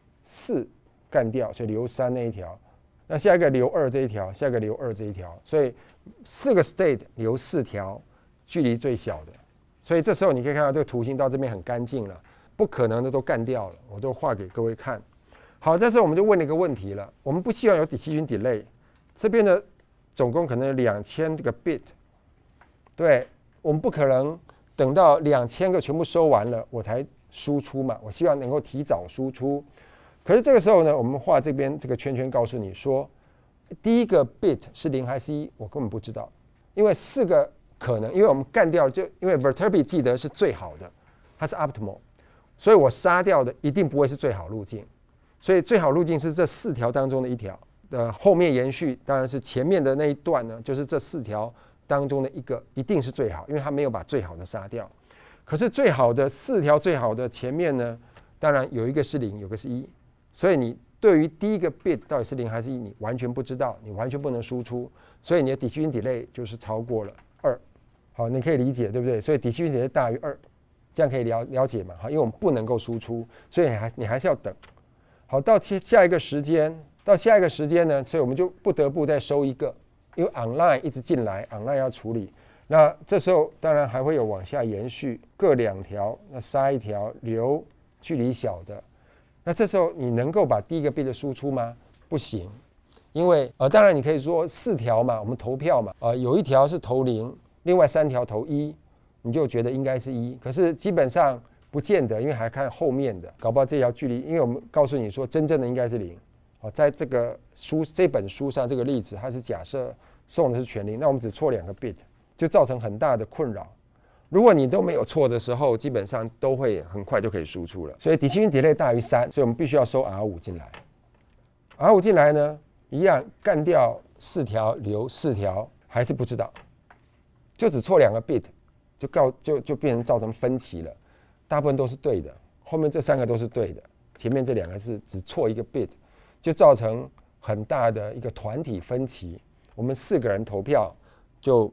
4干掉，所以留3那一条。那下一个留2这一条，下一个留2这一条，所以4个 state 留4条，距离最小的。所以这时候你可以看到这个图形到这边很干净了，不可能的都干掉了，我都画给各位看。好，这时候我们就问了一个问题了，我们不希望有 decision delay， 这边的总共可能有2000个 bit， 对，我们不可能等到2000个全部收完了我才输出嘛，我希望能够提早输出。可是这个时候呢，我们画这边这个圈圈告诉你说，第一个 bit 是0还是1，我根本不知道，因为4个可能，因为我们干掉就因为 Viterbi 记得是最好的，它是 optimal， 所以我杀掉的一定不会是最好路径，所以最好路径是这4条当中的一条的后面延续，当然是前面的那一段呢，就是这4条当中的一个一定是最好，因为它没有把最好的杀掉。可是最好的4条最好的前面呢，当然有一个是0，有个是1。所以你对于第一个 bit 到底是0还是1，你完全不知道，你完全不能输出，所以你的 decision delay 就是超过了2。好，你可以理解对不对？所以 decision delay 大于2，这样可以了解嘛？好，因为我们不能够输出，所以你还是要等。好，到下一个时间呢，所以我们就不得不再收一个，因为 online 一直进来 ，online 要处理。那这时候当然还会有往下延续，各2条，那杀一条，留距离小的。那这时候你能够把第一个 bit 输出吗？不行，因为当然你可以说4条嘛，我们投票嘛，有1条是投0，另外3条投1，你就觉得应该是1。可是基本上不见得，因为还看后面的，搞不好这条距离，因为我们告诉你说真正的应该是0。在这本书上这个例子，它是假设送的是全0，那我们只错2个 bit， 就造成很大的困扰。如果你都没有错的时候，基本上都会很快就可以输出了。所以 decision delay 大于3，所以我们必须要收 R5 进来。R5 进来呢，一样干掉4条，留4条，还是不知道，就只错2个 bit， 就变成造成分歧了。大部分都是对的，后面这3个都是对的，前面这2个是只错1个 bit， 就造成很大的一个团体分歧。我们4个人投票就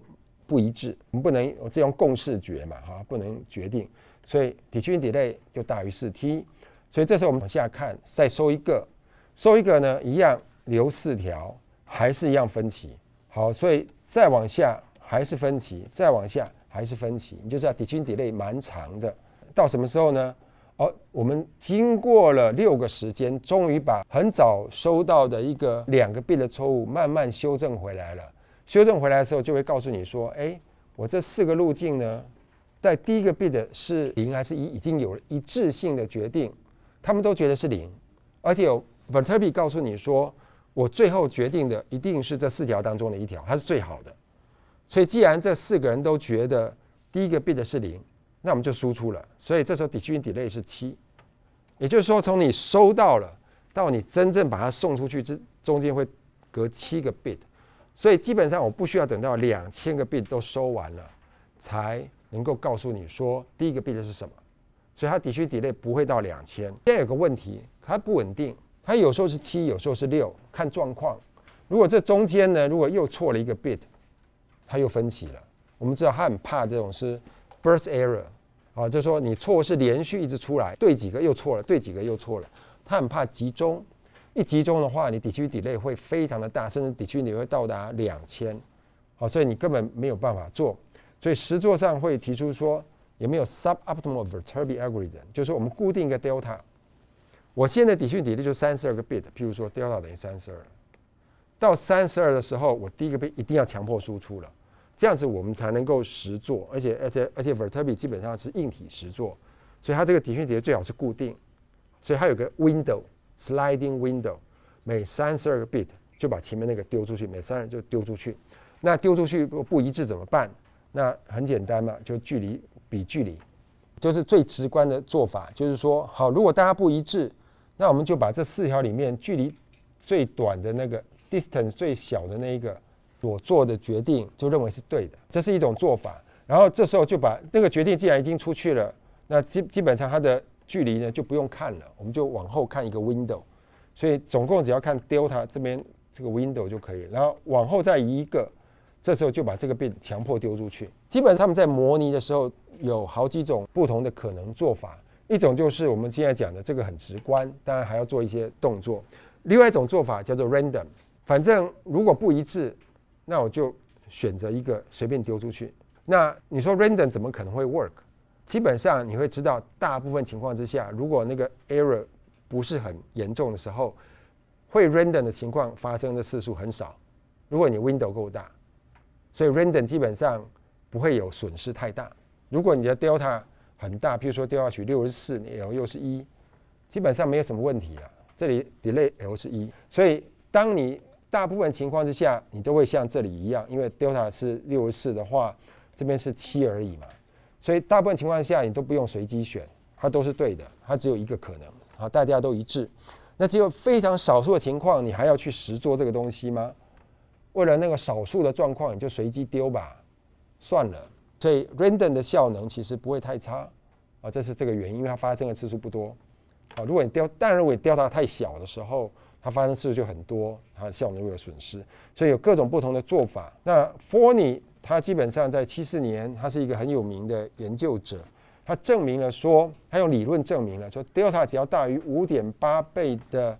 不一致，我们不能这用共识决嘛，不能决定，所以 decision delay 就大于4t， 所以这时候我们往下看，再收一个呢，一样留4条，还是一样分歧。好，所以再往下还是分歧，再往下还是分歧，你就知道 decision delay 蛮长的。到什么时候呢？我们经过了6个时间，终于把很早收到的一个2个 bit 的错误慢慢修正回来了。修正回来的时候，就会告诉你说，我这4个路径呢，在第一个 bit 是0还是1，已经有了一致性的决定，他们都觉得是0，而且有 Viterbi 告诉你说，我最后决定的一定是这4条当中的1条，它是最好的。所以既然这4个人都觉得第一个 bit 是0，那我们就输出了。所以这时候 decision delay 是7，也就是说从你收到了到你真正把它送出去，中间会隔7个 bit。所以基本上我不需要等到2000个 bit 都收完了，才能够告诉你说第一个 bit 是什么。所以它decision delay 不会到2000。现在有个问题，它不稳定，它有时候是7，有时候是6，看状况。如果这中间呢，如果又错了一个 bit， 它又分歧了。我们知道它很怕这种是 burst error， 就是说你错误是连续一直出来，对几个又错了，对几个又错了，它很怕集中。一集中的话，你decision delay 会非常的大，甚至decision delay会到达2000，所以你根本没有办法做。所以实作上会提出说，有没有 suboptimal Viterbi algorithm， 就是说我们固定一个 delta， 我现在decision delay 就32个 bit， 譬如说 delta 等于32，到32的时候，我第一个 bit 一定要强迫输出了，这样子我们才能够实作，而且 Viterbi 基本上是硬体实作，所以它这个decision delay 最好是固定，所以它有个 window。sliding window， 每32个 bit 就把前面那个丢出去，每32就丢出去。那丢出去不一致怎么办？那很简单嘛，就距离比距离，就是最直观的做法。就是说，好，如果大家不一致，那我们就把这4条里面距离最短的那个 distance 最小的那一个所做的决定，就认为是对的，这是一种做法。然后这时候就把那个决定既然已经出去了，那基本上它的距离呢就不用看了，我们就往后看一个 window， 所以总共只要看 delta 这边这个 window 就可以，然后往后再移一个，这时候就把这个 bit 强迫丢出去。基本上他们在模拟的时候有好几种不同的可能做法，一种就是我们现在讲的这个很直观，当然还要做一些动作。另外一种做法叫做 random， 反正如果不一致，那我就选择一个随便丢出去。那你说 random 怎么可能会 work？基本上你会知道，大部分情况之下，如果那个 error 不是很严重的时候，会 random 的情况发生的次数很少。如果你 window 够大，所以 random 基本上不会有损失太大。如果你的 delta 很大，譬如说 delta 取64，你 L 又是1，基本上没有什么问题啊。这里 delay L 是1，所以当你大部分情况之下，你都会像这里一样，因为 delta 是64的话，这边是7而已嘛。所以大部分情况下你都不用随机选，它都是对的，它只有一个可能，大家都一致。那只有非常少数的情况，你还要去实做这个东西吗？为了那个少数的状况，你就随机丢吧，算了。所以 random 的效能其实不会太差，这是这个原因，因为它发生的次数不多。如果你当然如果你调到太小的时候，它发生次数就很多，它的效能会有损失。所以有各种不同的做法。那 Forney他基本上在74年，他是一个很有名的研究者，他证明了说，他用理论证明了说 delta 只要大于 5.8 倍的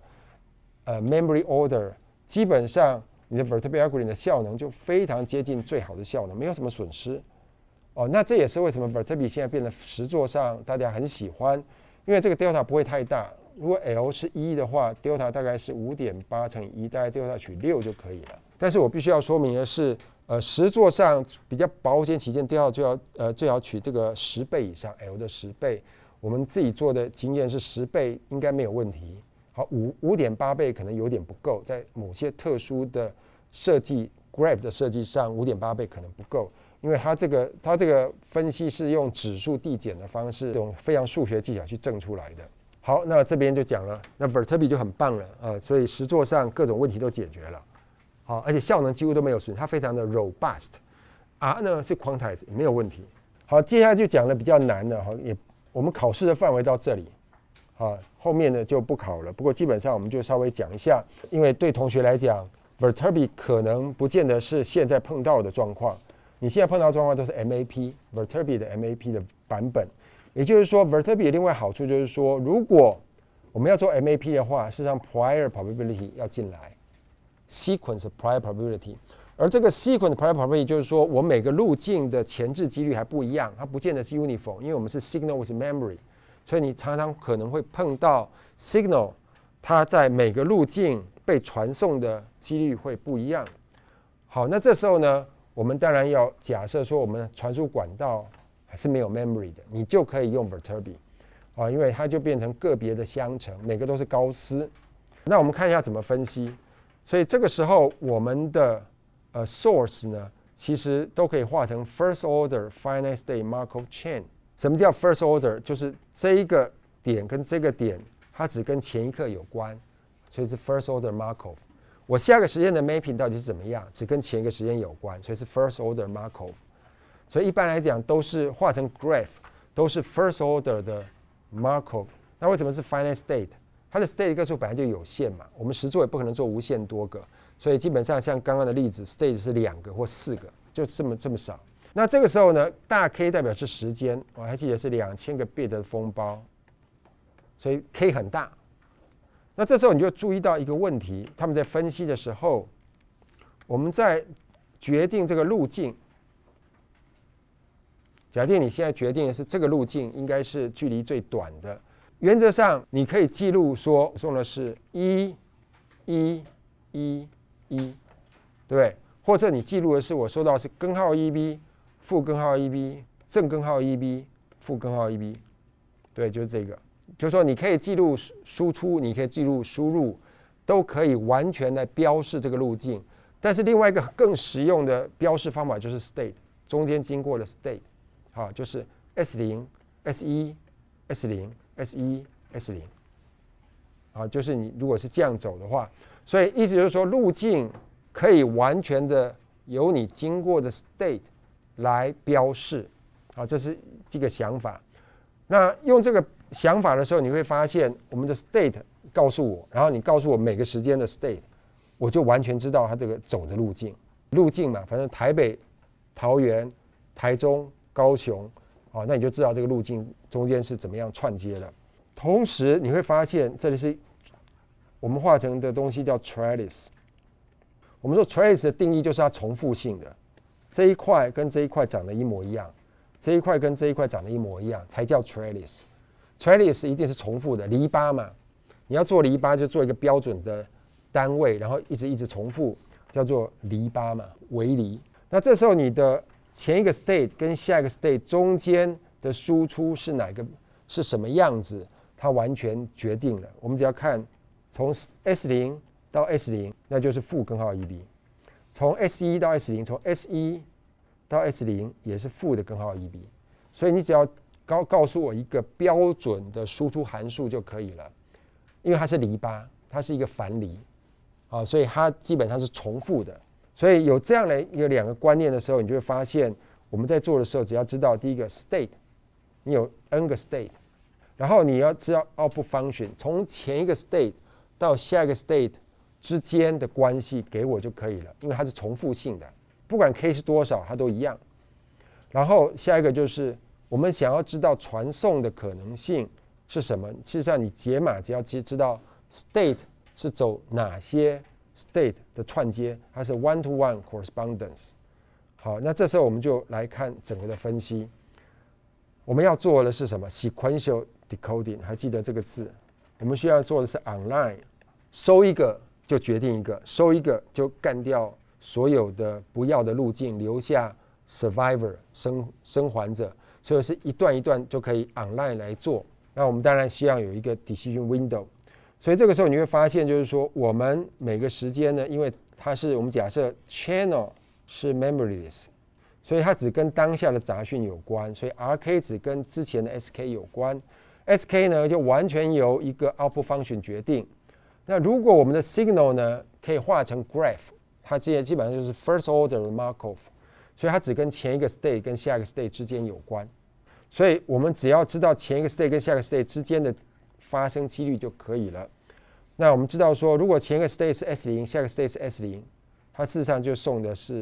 memory order， 基本上你的 Viterbi algorithm 的效能就非常接近最好的效能，没有什么损失。那这也是为什么 Viterbi 现在变得实作上大家很喜欢，因为这个 delta 不会太大。如果 L 是1的话 ，delta 大概是 5.8 乘以1，大概 delta 取6就可以了。但是我必须要说明的是，实作上比较保险起见，delta最好取这个10倍以上 ，L 的10倍。我们自己做的经验是10倍应该没有问题。好，5.8倍可能有点不够，在某些特殊的设计 graph 的设计上，5.8倍可能不够，因为它这个分析是用指数递减的方式，用非常数学技巧去证出来的。好，那这边就讲了，那 Viterbi 就很棒了，所以实作上各种问题都解决了。好，而且效能几乎都没有损失，它非常的 robust。R 呢是 quantize 也没有问题。好，接下来就讲了比较难的，我们考试的范围到这里，后面呢就不考了。不过基本上我们就稍微讲一下，因为对同学来讲 ，Viterbi 可能不见得是现在碰到的状况， 你现在碰到的状况都是 MAP Viterbi 的 MAP 的版本，也就是说 Viterbi 的另外好处就是说，如果我们要做 MAP 的话，事实上 prior probability 要进来 ，sequence prior probability， 而这个 sequence prior probability 就是说我每个路径的前置几率还不一样，它不见得是 uniform， 因为我们是 signal with memory， 所以你常常可能会碰到 signal 它在每个路径被传送的几率会不一样。好，那这时候呢，我们当然要假设说我们传输管道还是没有 memory 的，你就可以用 Viterbi。因为它就变成个别的相乘，每个都是高斯。那我们看一下怎么分析。所以这个时候我们的source 呢，其实都可以画成 first order finite state Markov chain。什么叫 first order？ 就是这一个点跟这个点，它只跟前一刻有关，所以是 first order Markov。我下个时间的 mapping 到底是怎么样，只跟前一个时间有关，所以是 first order Markov。所以一般来讲都是画成 graph， 都是 first order 的Markov。 那为什么是 finite state？ 它的 state 个数本来就有限嘛，我们实做也不可能做无限多个，所以基本上像刚刚的例子 state 是2个或4个，就这么少。那这个时候呢，大 K 代表是时间，我还记得是2000个 bit 的封包，所以 K 很大。那这时候你就注意到一个问题，他们在分析的时候，我们在决定这个路径。假定你现在决定的是这个路径应该是距离最短的，原则上你可以记录说送的是1 1 1 1，对不对？或者你记录的是我收到的是根号 1b 负根号 1b 正根号 1b 负根号 1b， 对，就是这个。就是说你可以记录输出，你可以记录输入，都可以完全来标示这个路径。但是另外一个更实用的标示方法就是 state， 中间经过的 state。好，就是 S0、S1、S0、S1、S0。好，就是你如果是这样走的话，所以意思就是说，路径可以完全的由你经过的 state 来标示。好，这是这个想法。那用这个想法的时候，你会发现我们的 state 告诉我，然后你告诉我每个时间的 state， 我就完全知道它这个走的路径。路径嘛，反正台北、桃园、台中、高雄，那你就知道这个路径中间是怎么样串接了。同时你会发现这里是我们画成的东西叫 trellis。我们说 trellis 的定义就是它重复性的，这一块跟这一块长得一模一样，这一块跟这一块长得一模一样，才叫 trellis。trellis 一定是重复的，篱笆嘛，你要做篱笆就做一个标准的单位，然后一直重复，叫做篱笆嘛，围篱。那这时候你的前一个 state 跟下一个 state 中间的输出是哪个，是什么样子，它完全决定了。我们只要看从 S0 到 S0， 那就是负根号 1b； 从 S1 到 S0， 从 S1 到 S0 也是负的根号 1b。所以你只要告诉我一个标准的输出函数就可以了，因为它是篱笆，它是一个繁篱，所以它基本上是重复的。所以有这样的2个观念的时候，你就会发现我们在做的时候，只要知道第一个 state， 你有 n 个 state， 然后你要知道 output function 从前一个 state 到下一个 state 之间的关系给我就可以了，因为它是重复性的，不管 k 是多少它都一样。然后下一个就是我们想要知道传送的可能性是什么，事实上你解码只要知道 state 是走哪些state 的串接，它是 one-to-one correspondence。 好，那这时候我们就来看整个的分析。我们要做的是什么？ sequential decoding， 还记得这个字？我们需要做的是 online， 收一个就决定一个，收一个就干掉所有的不要的路径，留下 survivor 生还者，所以是一段一段就可以 online 来做。那我们当然希望有一个 decision window。所以这个时候你会发现，就是说我们每个时间呢，因为它是我们假设 channel 是 memoryless， 所以它只跟当下的杂讯有关，所以 RK 只跟之前的 SK 有关。SK 呢就完全由一个 output function 决定。那如果我们的 signal 呢可以画成 graph， 它基本上就是 first order 的 Markov， 所以它只跟前一个 state 跟下一个 state 之间有关。所以我们只要知道前一个 state 跟下一个 state 之间的发生几率就可以了。那我们知道说，如果前一个 state 是 S0， 下一个 state 是 S0， 它事实上就送的是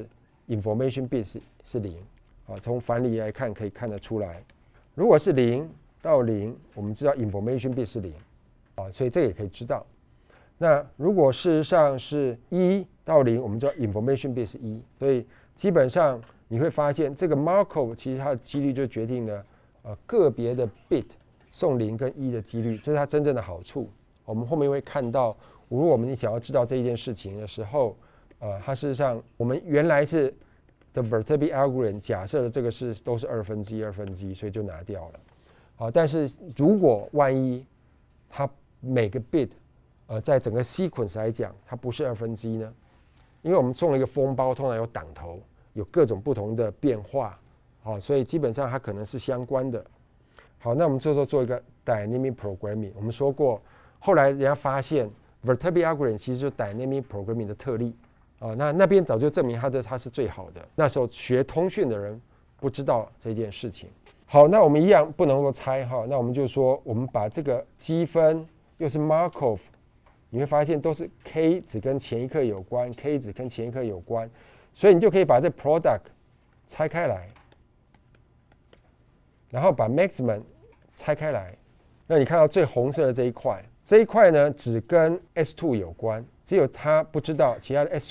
information bit 是0，从反理来看可以看得出来。如果是0到0，我们知道 information bit 是0，所以这个也可以知道。那如果事实上是1到0，我们知道 information bit 是1，所以基本上你会发现这个 Markov 其实它的几率就决定了个别的 bit 送0跟1的几率，这是它真正的好处。我们后面会看到，如果我们想要知道这一件事情的时候，它事实上我们原来是 the Viterbi algorithm 假设的这个都是1/2，所以就拿掉了。但是如果万一它每个 bit在整个 sequence 来讲，它不是1/2呢？因为我们送了一个封包，通常有档头，有各种不同的变化，所以基本上它可能是相关的。好，那我们这时候做一个 dynamic programming。我们说过，后来人家发现 Viterbi algorithm 其实就是 dynamic programming 的特例那边早就证明它是最好的。那时候学通讯的人不知道这件事情。好，那我们一样不能够猜那我们就说，我们把这个积分又是 Markov。你会发现都是 k 只跟前一刻有关 ，k 只跟前一刻有关，所以你就可以把这 product 拆开来，然后把 maximum 拆开来。那你看到最红色的这一块呢，只跟 S2 有关，只有它不知道，其他的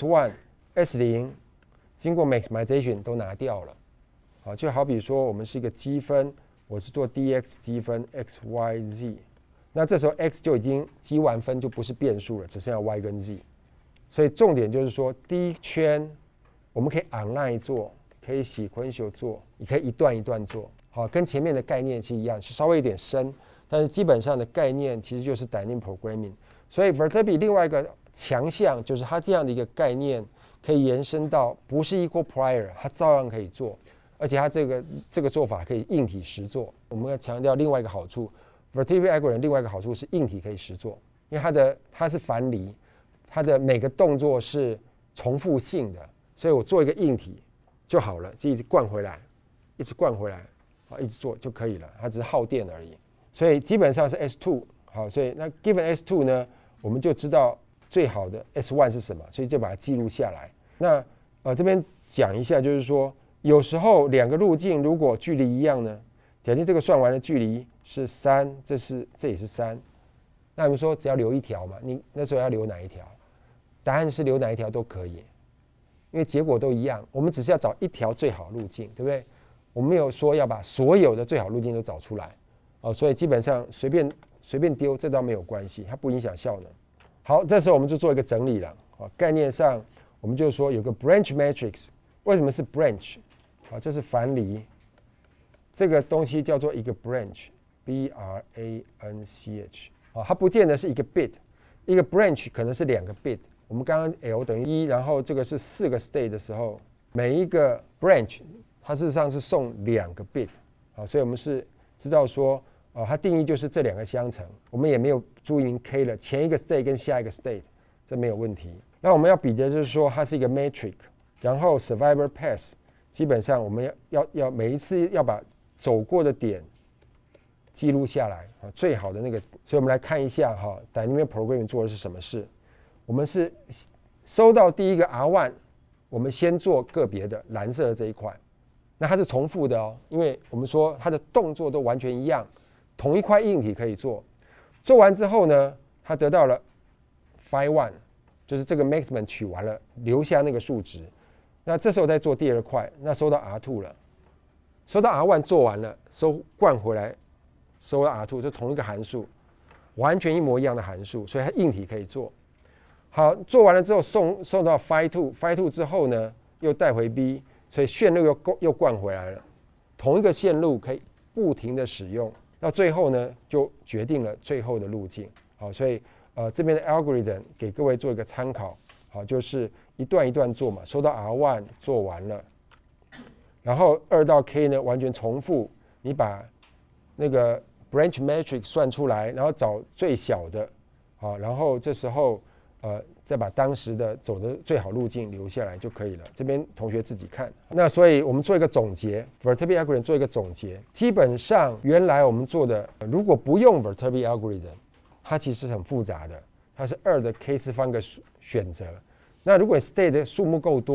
S1、S0 经过 maximization 都拿掉了。就好比说我们是一个积分，我是做 dx 积分 x、y、z。那这时候 x 就已经积完分，就不是变数了，只剩下 y 跟 z。所以重点就是说，第一圈我们可以 online 做，可以sequential做，你可以一段一段做。跟前面的概念其实一样，是稍微有点深，但是基本上的概念其实就是 dynamic programming。所以 Viterbi 另外一个强项就是它这样的一个概念可以延伸到不是 equal prior， 它照样可以做，而且它这个做法可以硬体实做。我们要强调另外一个好处。Viterbi algorithm 另外一个好处是硬体可以实做，因为它是反理，它的每个动作是重复性的，所以我做一个硬体就好了，就一直灌回来，一直做就可以了，它只是耗电而已。所以基本上是 S2， 好，所以那 given S2 呢，我们就知道最好的 S1 是什么，所以就把它记录下来。那这边讲一下，就是说有时候两个路径如果距离一样呢，假定这个算完的距离是3，这也是3，那我们说只要留一条嘛，你那时候要留哪一条？答案是留哪一条都可以，因为结果都一样，我们只是要找一条最好路径，对不对？我们没有说要把所有的最好路径都找出来，所以基本上随便丢，这倒没有关系，它不影响效能。好，这时候我们就做一个整理了，概念上我们就说有个 branch matrix， 为什么是 branch？ 这是反理。这个东西叫做一个 branch，B R A N C H， 它不见得是一个 bit， 一个 branch 可能是2个 bit。我们刚刚 L 等于1，然后这个是4个 state 的时候，每一个 branch 它事实上是送2个 bit， 所以我们是知道说，它定义就是这2个相乘，我们也没有注明 k 了，前一个 state 跟下一个 state， 这没有问题。那我们要比的就是说它是一个 matrix， 然后 survivor path， 基本上我们要每一次要把走过的点记录下来最好的那个。所以我们来看一下dynamic programming 做的是什么事。我们是收到第一个 R1， 我们先做个别的蓝色的这一块，那它是重复的因为我们说它的动作都完全一样，同一块硬体可以做。做完之后呢，它得到了 phi1， 就是这个 maximum 取完了，留下那个数值。那这时候再做第2块，那收到 R2 了。收到 R1 做完了，灌回来，收到 R2， 就同一个函数，完全一模一样的函数，所以它硬体可以做。好，做完了之后送到 phi2 之后呢，又带回 B， 所以线路又灌回来了，同一个线路可以不停的使用，到最后呢就决定了最后的路径。好，所以这边的 algorithm 给各位做一个参考，好，就是一段一段做嘛，收到 R1 做完了。然后2到 k 呢完全重复，你把那个 branch matrix 算出来，然后找最小的，然后这时候再把当时的走的最好路径留下来就可以了。这边同学自己看。那所以我们做一个总结 ，Viterbi algorithm 做一个总结。基本上原来我们做的，如果不用 Viterbi algorithm， 它其实很复杂的，它是2的 k 次方个选择。那如果 state 的数目够多，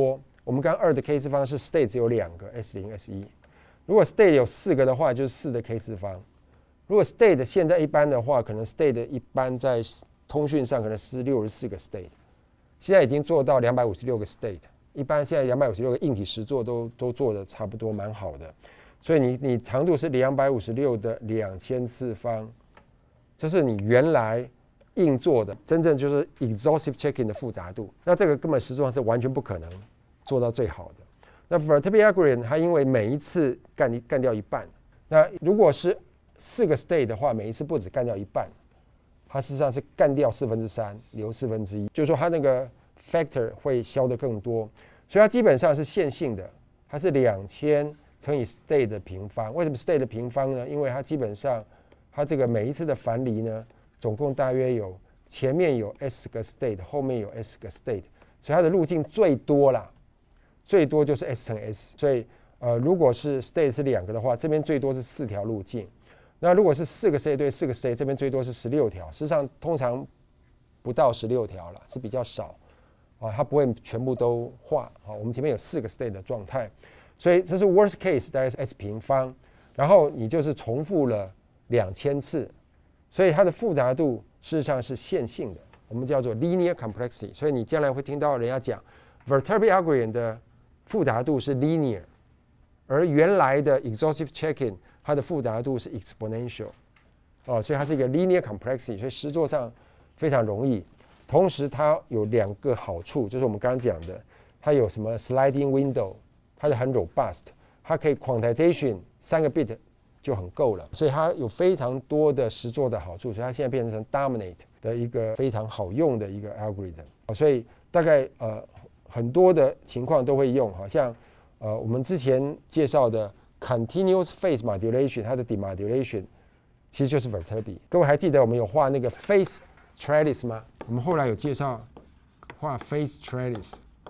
我们刚2的 k 次方是 state 只有2个 S0、S1， 如果 state 有4个的话，就是4的 k 次方。如果 state 现在一般的话，可能 state 一般在通讯上可能是64个 state， 现在已经做到256个 state， 一般现在256个硬体实作都做的差不多蛮好的，所以你长度是256的2000次方，这是你原来硬做的，真正就是 exhaustive checking 的复杂度，那这个根本实作上是完全不可能做到最好的。那 Viterbi algorithm 它因为每一次干掉一半，那如果是4个 state 的话，每一次不止干掉一半，它事实上是干掉3/4，留1/4，就是说它那个 factor 会消得更多，所以它基本上是线性的，它是2000乘以 state 的平方。为什么 state 的平方呢？因为它基本上它这个每一次的繁离呢，总共大约有前面有 s 个 state， 后面有 s 个 state， 所以它的路径最多啦，最多就是 s 乘 s。所以如果是 state 是2个的话，这边最多是4条路径。那如果是4个 state 对4个 state， 这边最多是16条，事实上通常不到16条了，是比较少它不会全部都画我们前面有4个 state 的状态，所以这是 worst case， 大概是 s 平方，然后你就是重复了2000次，所以它的复杂度事实上是线性的，我们叫做 linear complexity。所以你将来会听到人家讲 Viterbi algorithm 的复杂度是 linear， 而原来的 exhaustive checking 它的复杂度是 exponential，所以它是一个 linear complexity， 所以实作上非常容易。同时它有2个好处，就是我们刚刚讲的，它有什么 sliding window， 它就很 robust， 它可以 quantization 3个 bit 就很够了，所以它有非常多的实作的好处，所以它现在变成 dominate 的一个非常好用的一个 algorithm。所以大概很多的情况都会用，好像我们之前介绍的 continuous phase modulation， 它的 demodulation 其实就是 Viterbi。各位还记得我们有画那个 phase trellis 吗？我们后来有介绍画 phase trellis，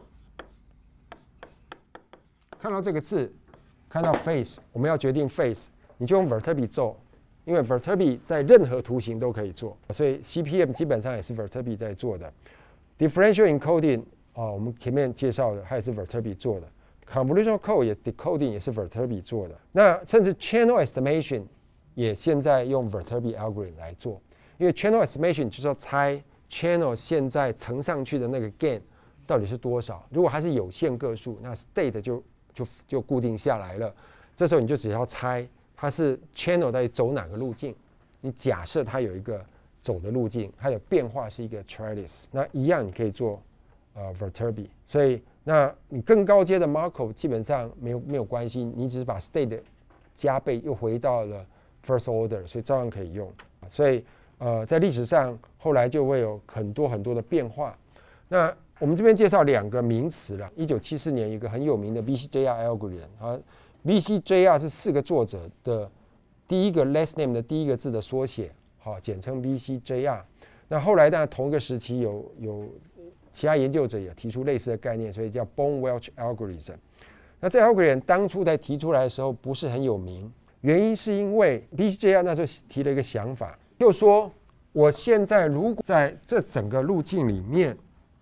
看到这个字，看到 phase， 我们要决定 phase， 你就用 Viterbi 做，因为 Viterbi 在任何图形都可以做，所以 CPM 基本上也是 Viterbi 在做的。Differential encoding 我们前面介绍的，它也是 Viterbi 做的。Convolutional code decoding 也是 Viterbi 做的。那甚至 channel estimation 也现在用 Viterbi algorithm 来做，因为 channel estimation 就是要猜 channel 现在乘上去的那个 gain 到底是多少。如果它是有限个数，那 state 就固定下来了。这时候你就只要猜它是 channel 在走哪个路径。你假设它有一个走的路径，它的变化是一个 trellis， 那一样你可以做Viterbi。所以那你更高阶的 Markov 基本上没有关系，你只是把 state 加倍又回到了 first order， 所以照样可以用。所以在历史上后来就会有很多的变化。那我们这边介绍2个名词了。1974年一个很有名的 VCJR algorithm VCJR 是4个作者的第一个 last name 的第一个字的缩写，简称 VCJR。那后来当然同一个时期有其他研究者也提出类似的概念，所以叫 Bone-Welch algorithm。那这 algorithm 当初在提出来的时候不是很有名，原因是因为 VCJR 那时候提了一个想法，就是说我现在如果在这整个路径里面，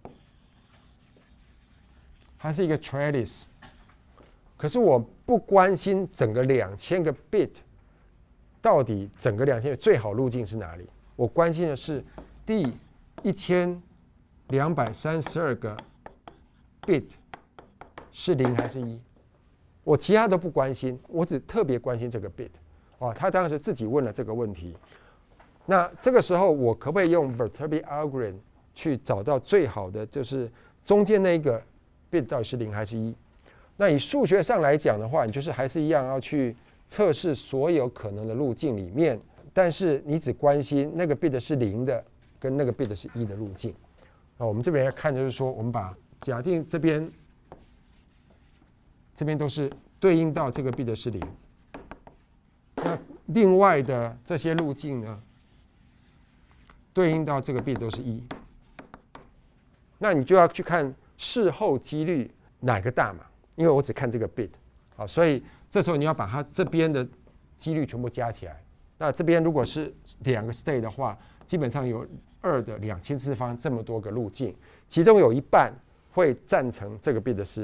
它是一个 trellis， 可是我不关心整个2000个 bit 到底整个2000最好路径是哪里，我关心的是第1232个 bit 是0还是1，我其他都不关心，我只特别关心这个 bit。他当时自己问了这个问题。那这个时候我可不可以用 Viterbi algorithm 去找到最好的，就是中间那个 bit 到底是0还是1？那以数学上来讲的话，你就是还是一样要去测试所有可能的路径里面，但是你只关心那个 bit 是0的跟那个 bit 是1的路径。我们这边要看就是说，我们把假定这边都是对应到这个 bit 是0，那另外的这些路径呢，对应到这个 bit 都是1，那你就要去看事后几率哪个大嘛，因为我只看这个 bit， 所以这时候你要把它这边的几率全部加起来。那这边如果是2个 state 的话，基本上有2的2000次方这么多个路径，其中有一半会赞成这个 bit 是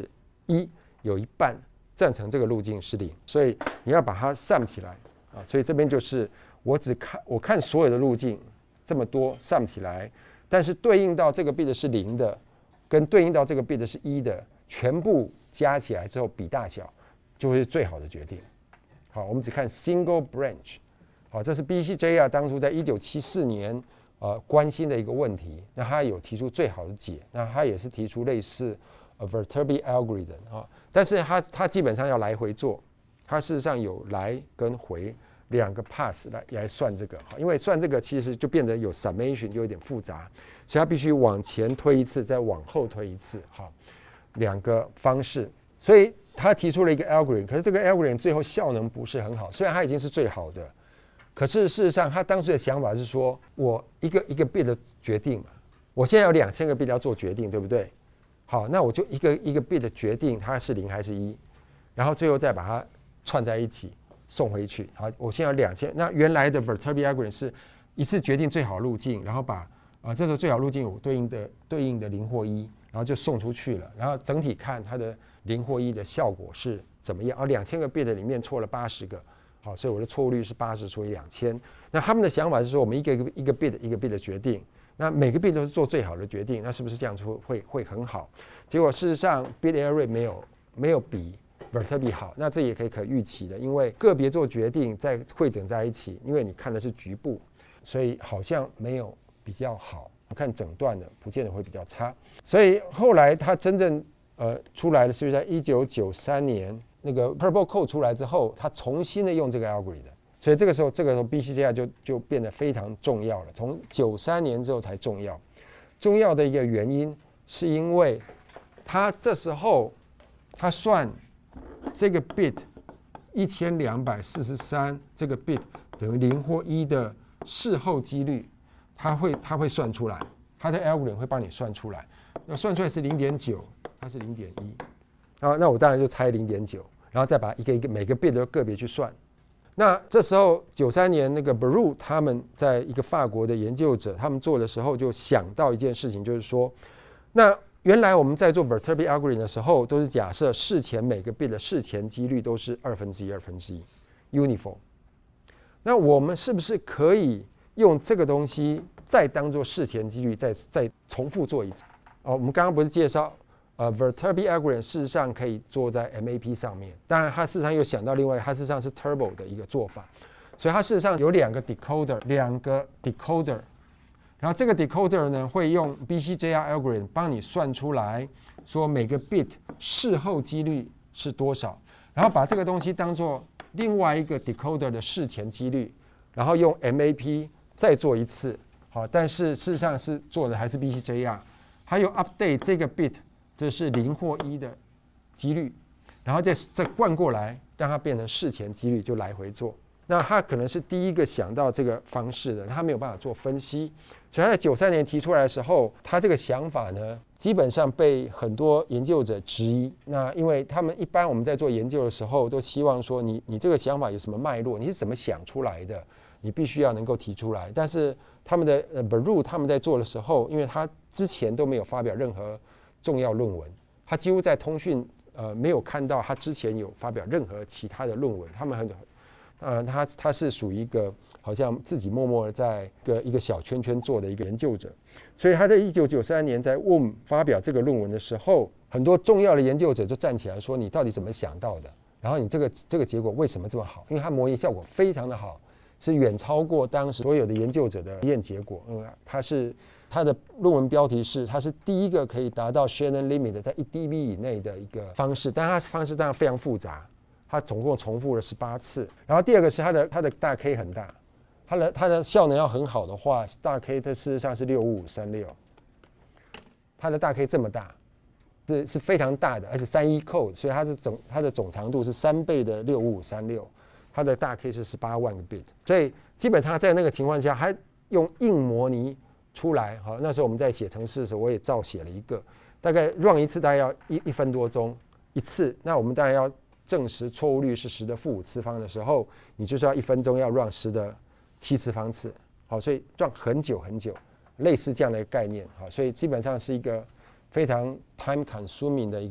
1，有一半赞成这个路径是0，所以你要把它 sum 起来啊。所以这边就是我看所有的路径这么多 sum 起来，但是对应到这个 bit 是0的，跟对应到这个 bit 是1的，全部加起来之后比大小，就会是最好的决定。好，我们只看 single branch。好，这是 BCJR 当初在1974年关心的一个问题。那他有提出最好的解，那他也是提出类似Viterbi algorithm 啊，但是他基本上要来回做，他事实上有来跟回2个 pass 来算这个，因为算这个其实就变得有 summation 就有点复杂，所以他必须往前推一次，再往后推一次，好，2个方式，所以他提出了一个 algorithm， 可是这个 algorithm 最后效能不是很好，虽然它已经是最好的，可是事实上他当时的想法是说，我一个 bit 的决定嘛，我现在有2000个 bit 要做决定，对不对？好，那我就一个 bit 的决定它是0还是1，然后最后再把它串在一起送回去。好，我现在有2000，那原来的 Viterbi algorithm 是一次决定最好路径，然后把这时候最好路径有对应的0或1，然后就送出去了，然后整体看它的0或1的效果是怎么样。2000个 bit 里面错了80个，好，所以我的错误率是80除以2000。那他们的想法是说，我们一个 bit 的决定，那每个 bit 都是做最好的决定，那是不是这样会很好？结果事实上 bit error rate 没有比 Viterbi 好，那这也可预期的，因为个别做决定再汇整在一起，因为你看的是局部，所以好像没有比较好。我看整段的不见得会比较差，所以后来他真正出来的是不是在1993年那个 Purple Code 出来之后，他重新的用这个 algorithm， 所以这个时候 BCJR 就变得非常重要了，从93年之后才重要。重要的一个原因是因为他这时候他算这个 bit 1243这个 bit 等于0或1的事后几率，它会算出来，它的 algorithm 会帮你算出来。那算出来是 0.9， 它是 0.1， 那我当然就猜 0.9， 然后再把每个 bit 都个别去算。那这时候93年那个 Baru 他们在一个法国的研究者他们做的时候就想到一件事情，就是说，那原来我们在做 Viterbi algorithm 的时候，都是假设事前每个 bit 的事前几率都是1/2uniform。那我们是不是可以用这个东西再当做事前几率再重复做一次？我们刚刚不是介绍Viterbi algorithm 事实上可以做在 MAP 上面，当然它事实上又想到另外，它事实上是 Turbo 的一个做法，所以它事实上有2个 decoder。然后这个 decoder 呢会用 BCJR algorithm 帮你算出来，说每个 bit 事后几率是多少，然后把这个东西当做另外一个 decoder 的事前几率，然后用 MAP 再做一次。好，但是事实上是做的还是 BCJR， 还有 update 这个 bit， 这是0或1的几率，然后再灌过来，让它变成事前几率，就来回做。那他可能是第一个想到这个方式的，他没有办法做分析，所以他在93年提出来的时候，他这个想法呢，基本上被很多研究者质疑。那因为他们一般我们在做研究的时候，都希望说你这个想法有什么脉络，你是怎么想出来的，你必须要能够提出来。但是他们的Baru 他们在做的时候，因为他之前都没有发表任何重要论文，他几乎在通讯没有看到他之前有发表任何其他的论文，他们他是属于一个好像自己默默的在一个小圈圈做的一个研究者，所以他在1993年在 WOM 发表这个论文的时候，很多重要的研究者就站起来说：“你到底怎么想到的？然后你这个结果为什么这么好？因为它模拟效果非常的好，是远超过当时所有的研究者的实验结果。他的论文标题是他是第一个可以达到 Shannon limit 在1 dB 以内的一个方式，但他方式当然非常复杂。”它总共重复了18次，然后第二个是它的大 K 很大，它的效能要很好的话，大 K 它事实上是65536，它的大 K 这么大，是非常大的，而且31 code， 所以它的总长度是3倍的65536，它的大 K 是18万个 bit， 所以基本上在那个情况下，还用硬模拟出来。好，那时候我们在写程式的时候，我也照写了一个，大概 run 一次大概要1分多钟一次，那我们当然要证实错误率是10的负5次方的时候，你就是要1分钟要 run 10的7次方次。好，所以 run 很久很久，类似这样的一个概念。好，所以基本上是一个非常 time consuming 的一个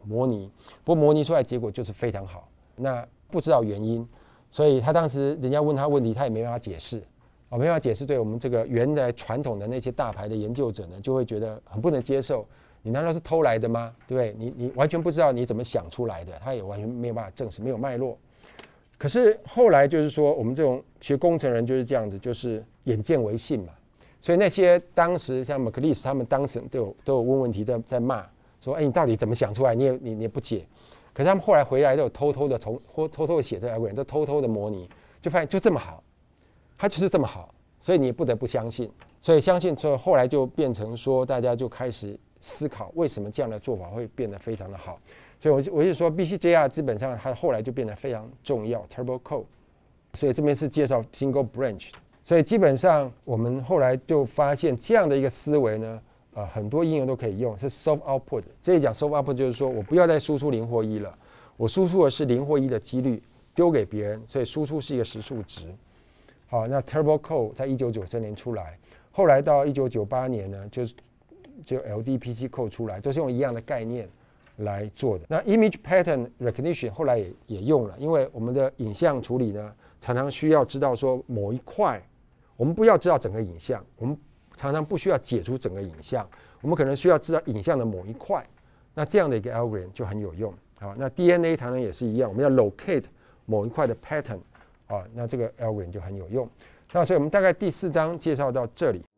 模拟，不过模拟出来结果就是非常好。那不知道原因，所以他当时人家问他问题，他也没办法解释，没办法解释。对我们这个原来传统的那些大牌的研究者呢，就会觉得很不能接受。你难道是偷来的吗？对不对？你完全不知道你怎么想出来的，他也完全没有办法证实，没有脉络。可是后来就是说，我们这种学工程人就是这样子，就是眼见为信嘛。所以那些当时像 McLeish 他们当时都有问问题在骂，说：“哎，你到底怎么想出来？你也不解。”可是他们后来回来都有偷偷的写这个 algorithm， 都偷偷的模拟，就发现就这么好，它就是这么好，所以你也不得不相信。所以相信之后，后来就变成说，大家就开始思考为什么这样的做法会变得非常的好。所以我就说 BCJR 基本上它后来就变得非常重要 ，Turbo Code。所以这边是介绍 Single Branch。所以基本上我们后来就发现这样的一个思维呢，很多应用都可以用，是 Soft Output。这里讲 Soft Output 就是说我不要再输出0或1了，我输出的是0或1的几率，丢给别人，所以输出是一个实数值。好，那 Turbo Code 在1993年出来，后来到1998年呢，就 LDPC Code 出来，都是用一样的概念来做的。那 Image Pattern Recognition 后来也用了，因为我们的影像处理呢，常常需要知道说某一块。我们不要知道整个影像，我们常常不需要解除整个影像，我们可能需要知道影像的某一块。那这样的一个 algorithm 就很有用。好，那 DNA 常常也是一样，我们要 locate 某一块的 pattern，那这个 algorithm 就很有用。那所以我们大概第4章介绍到这里。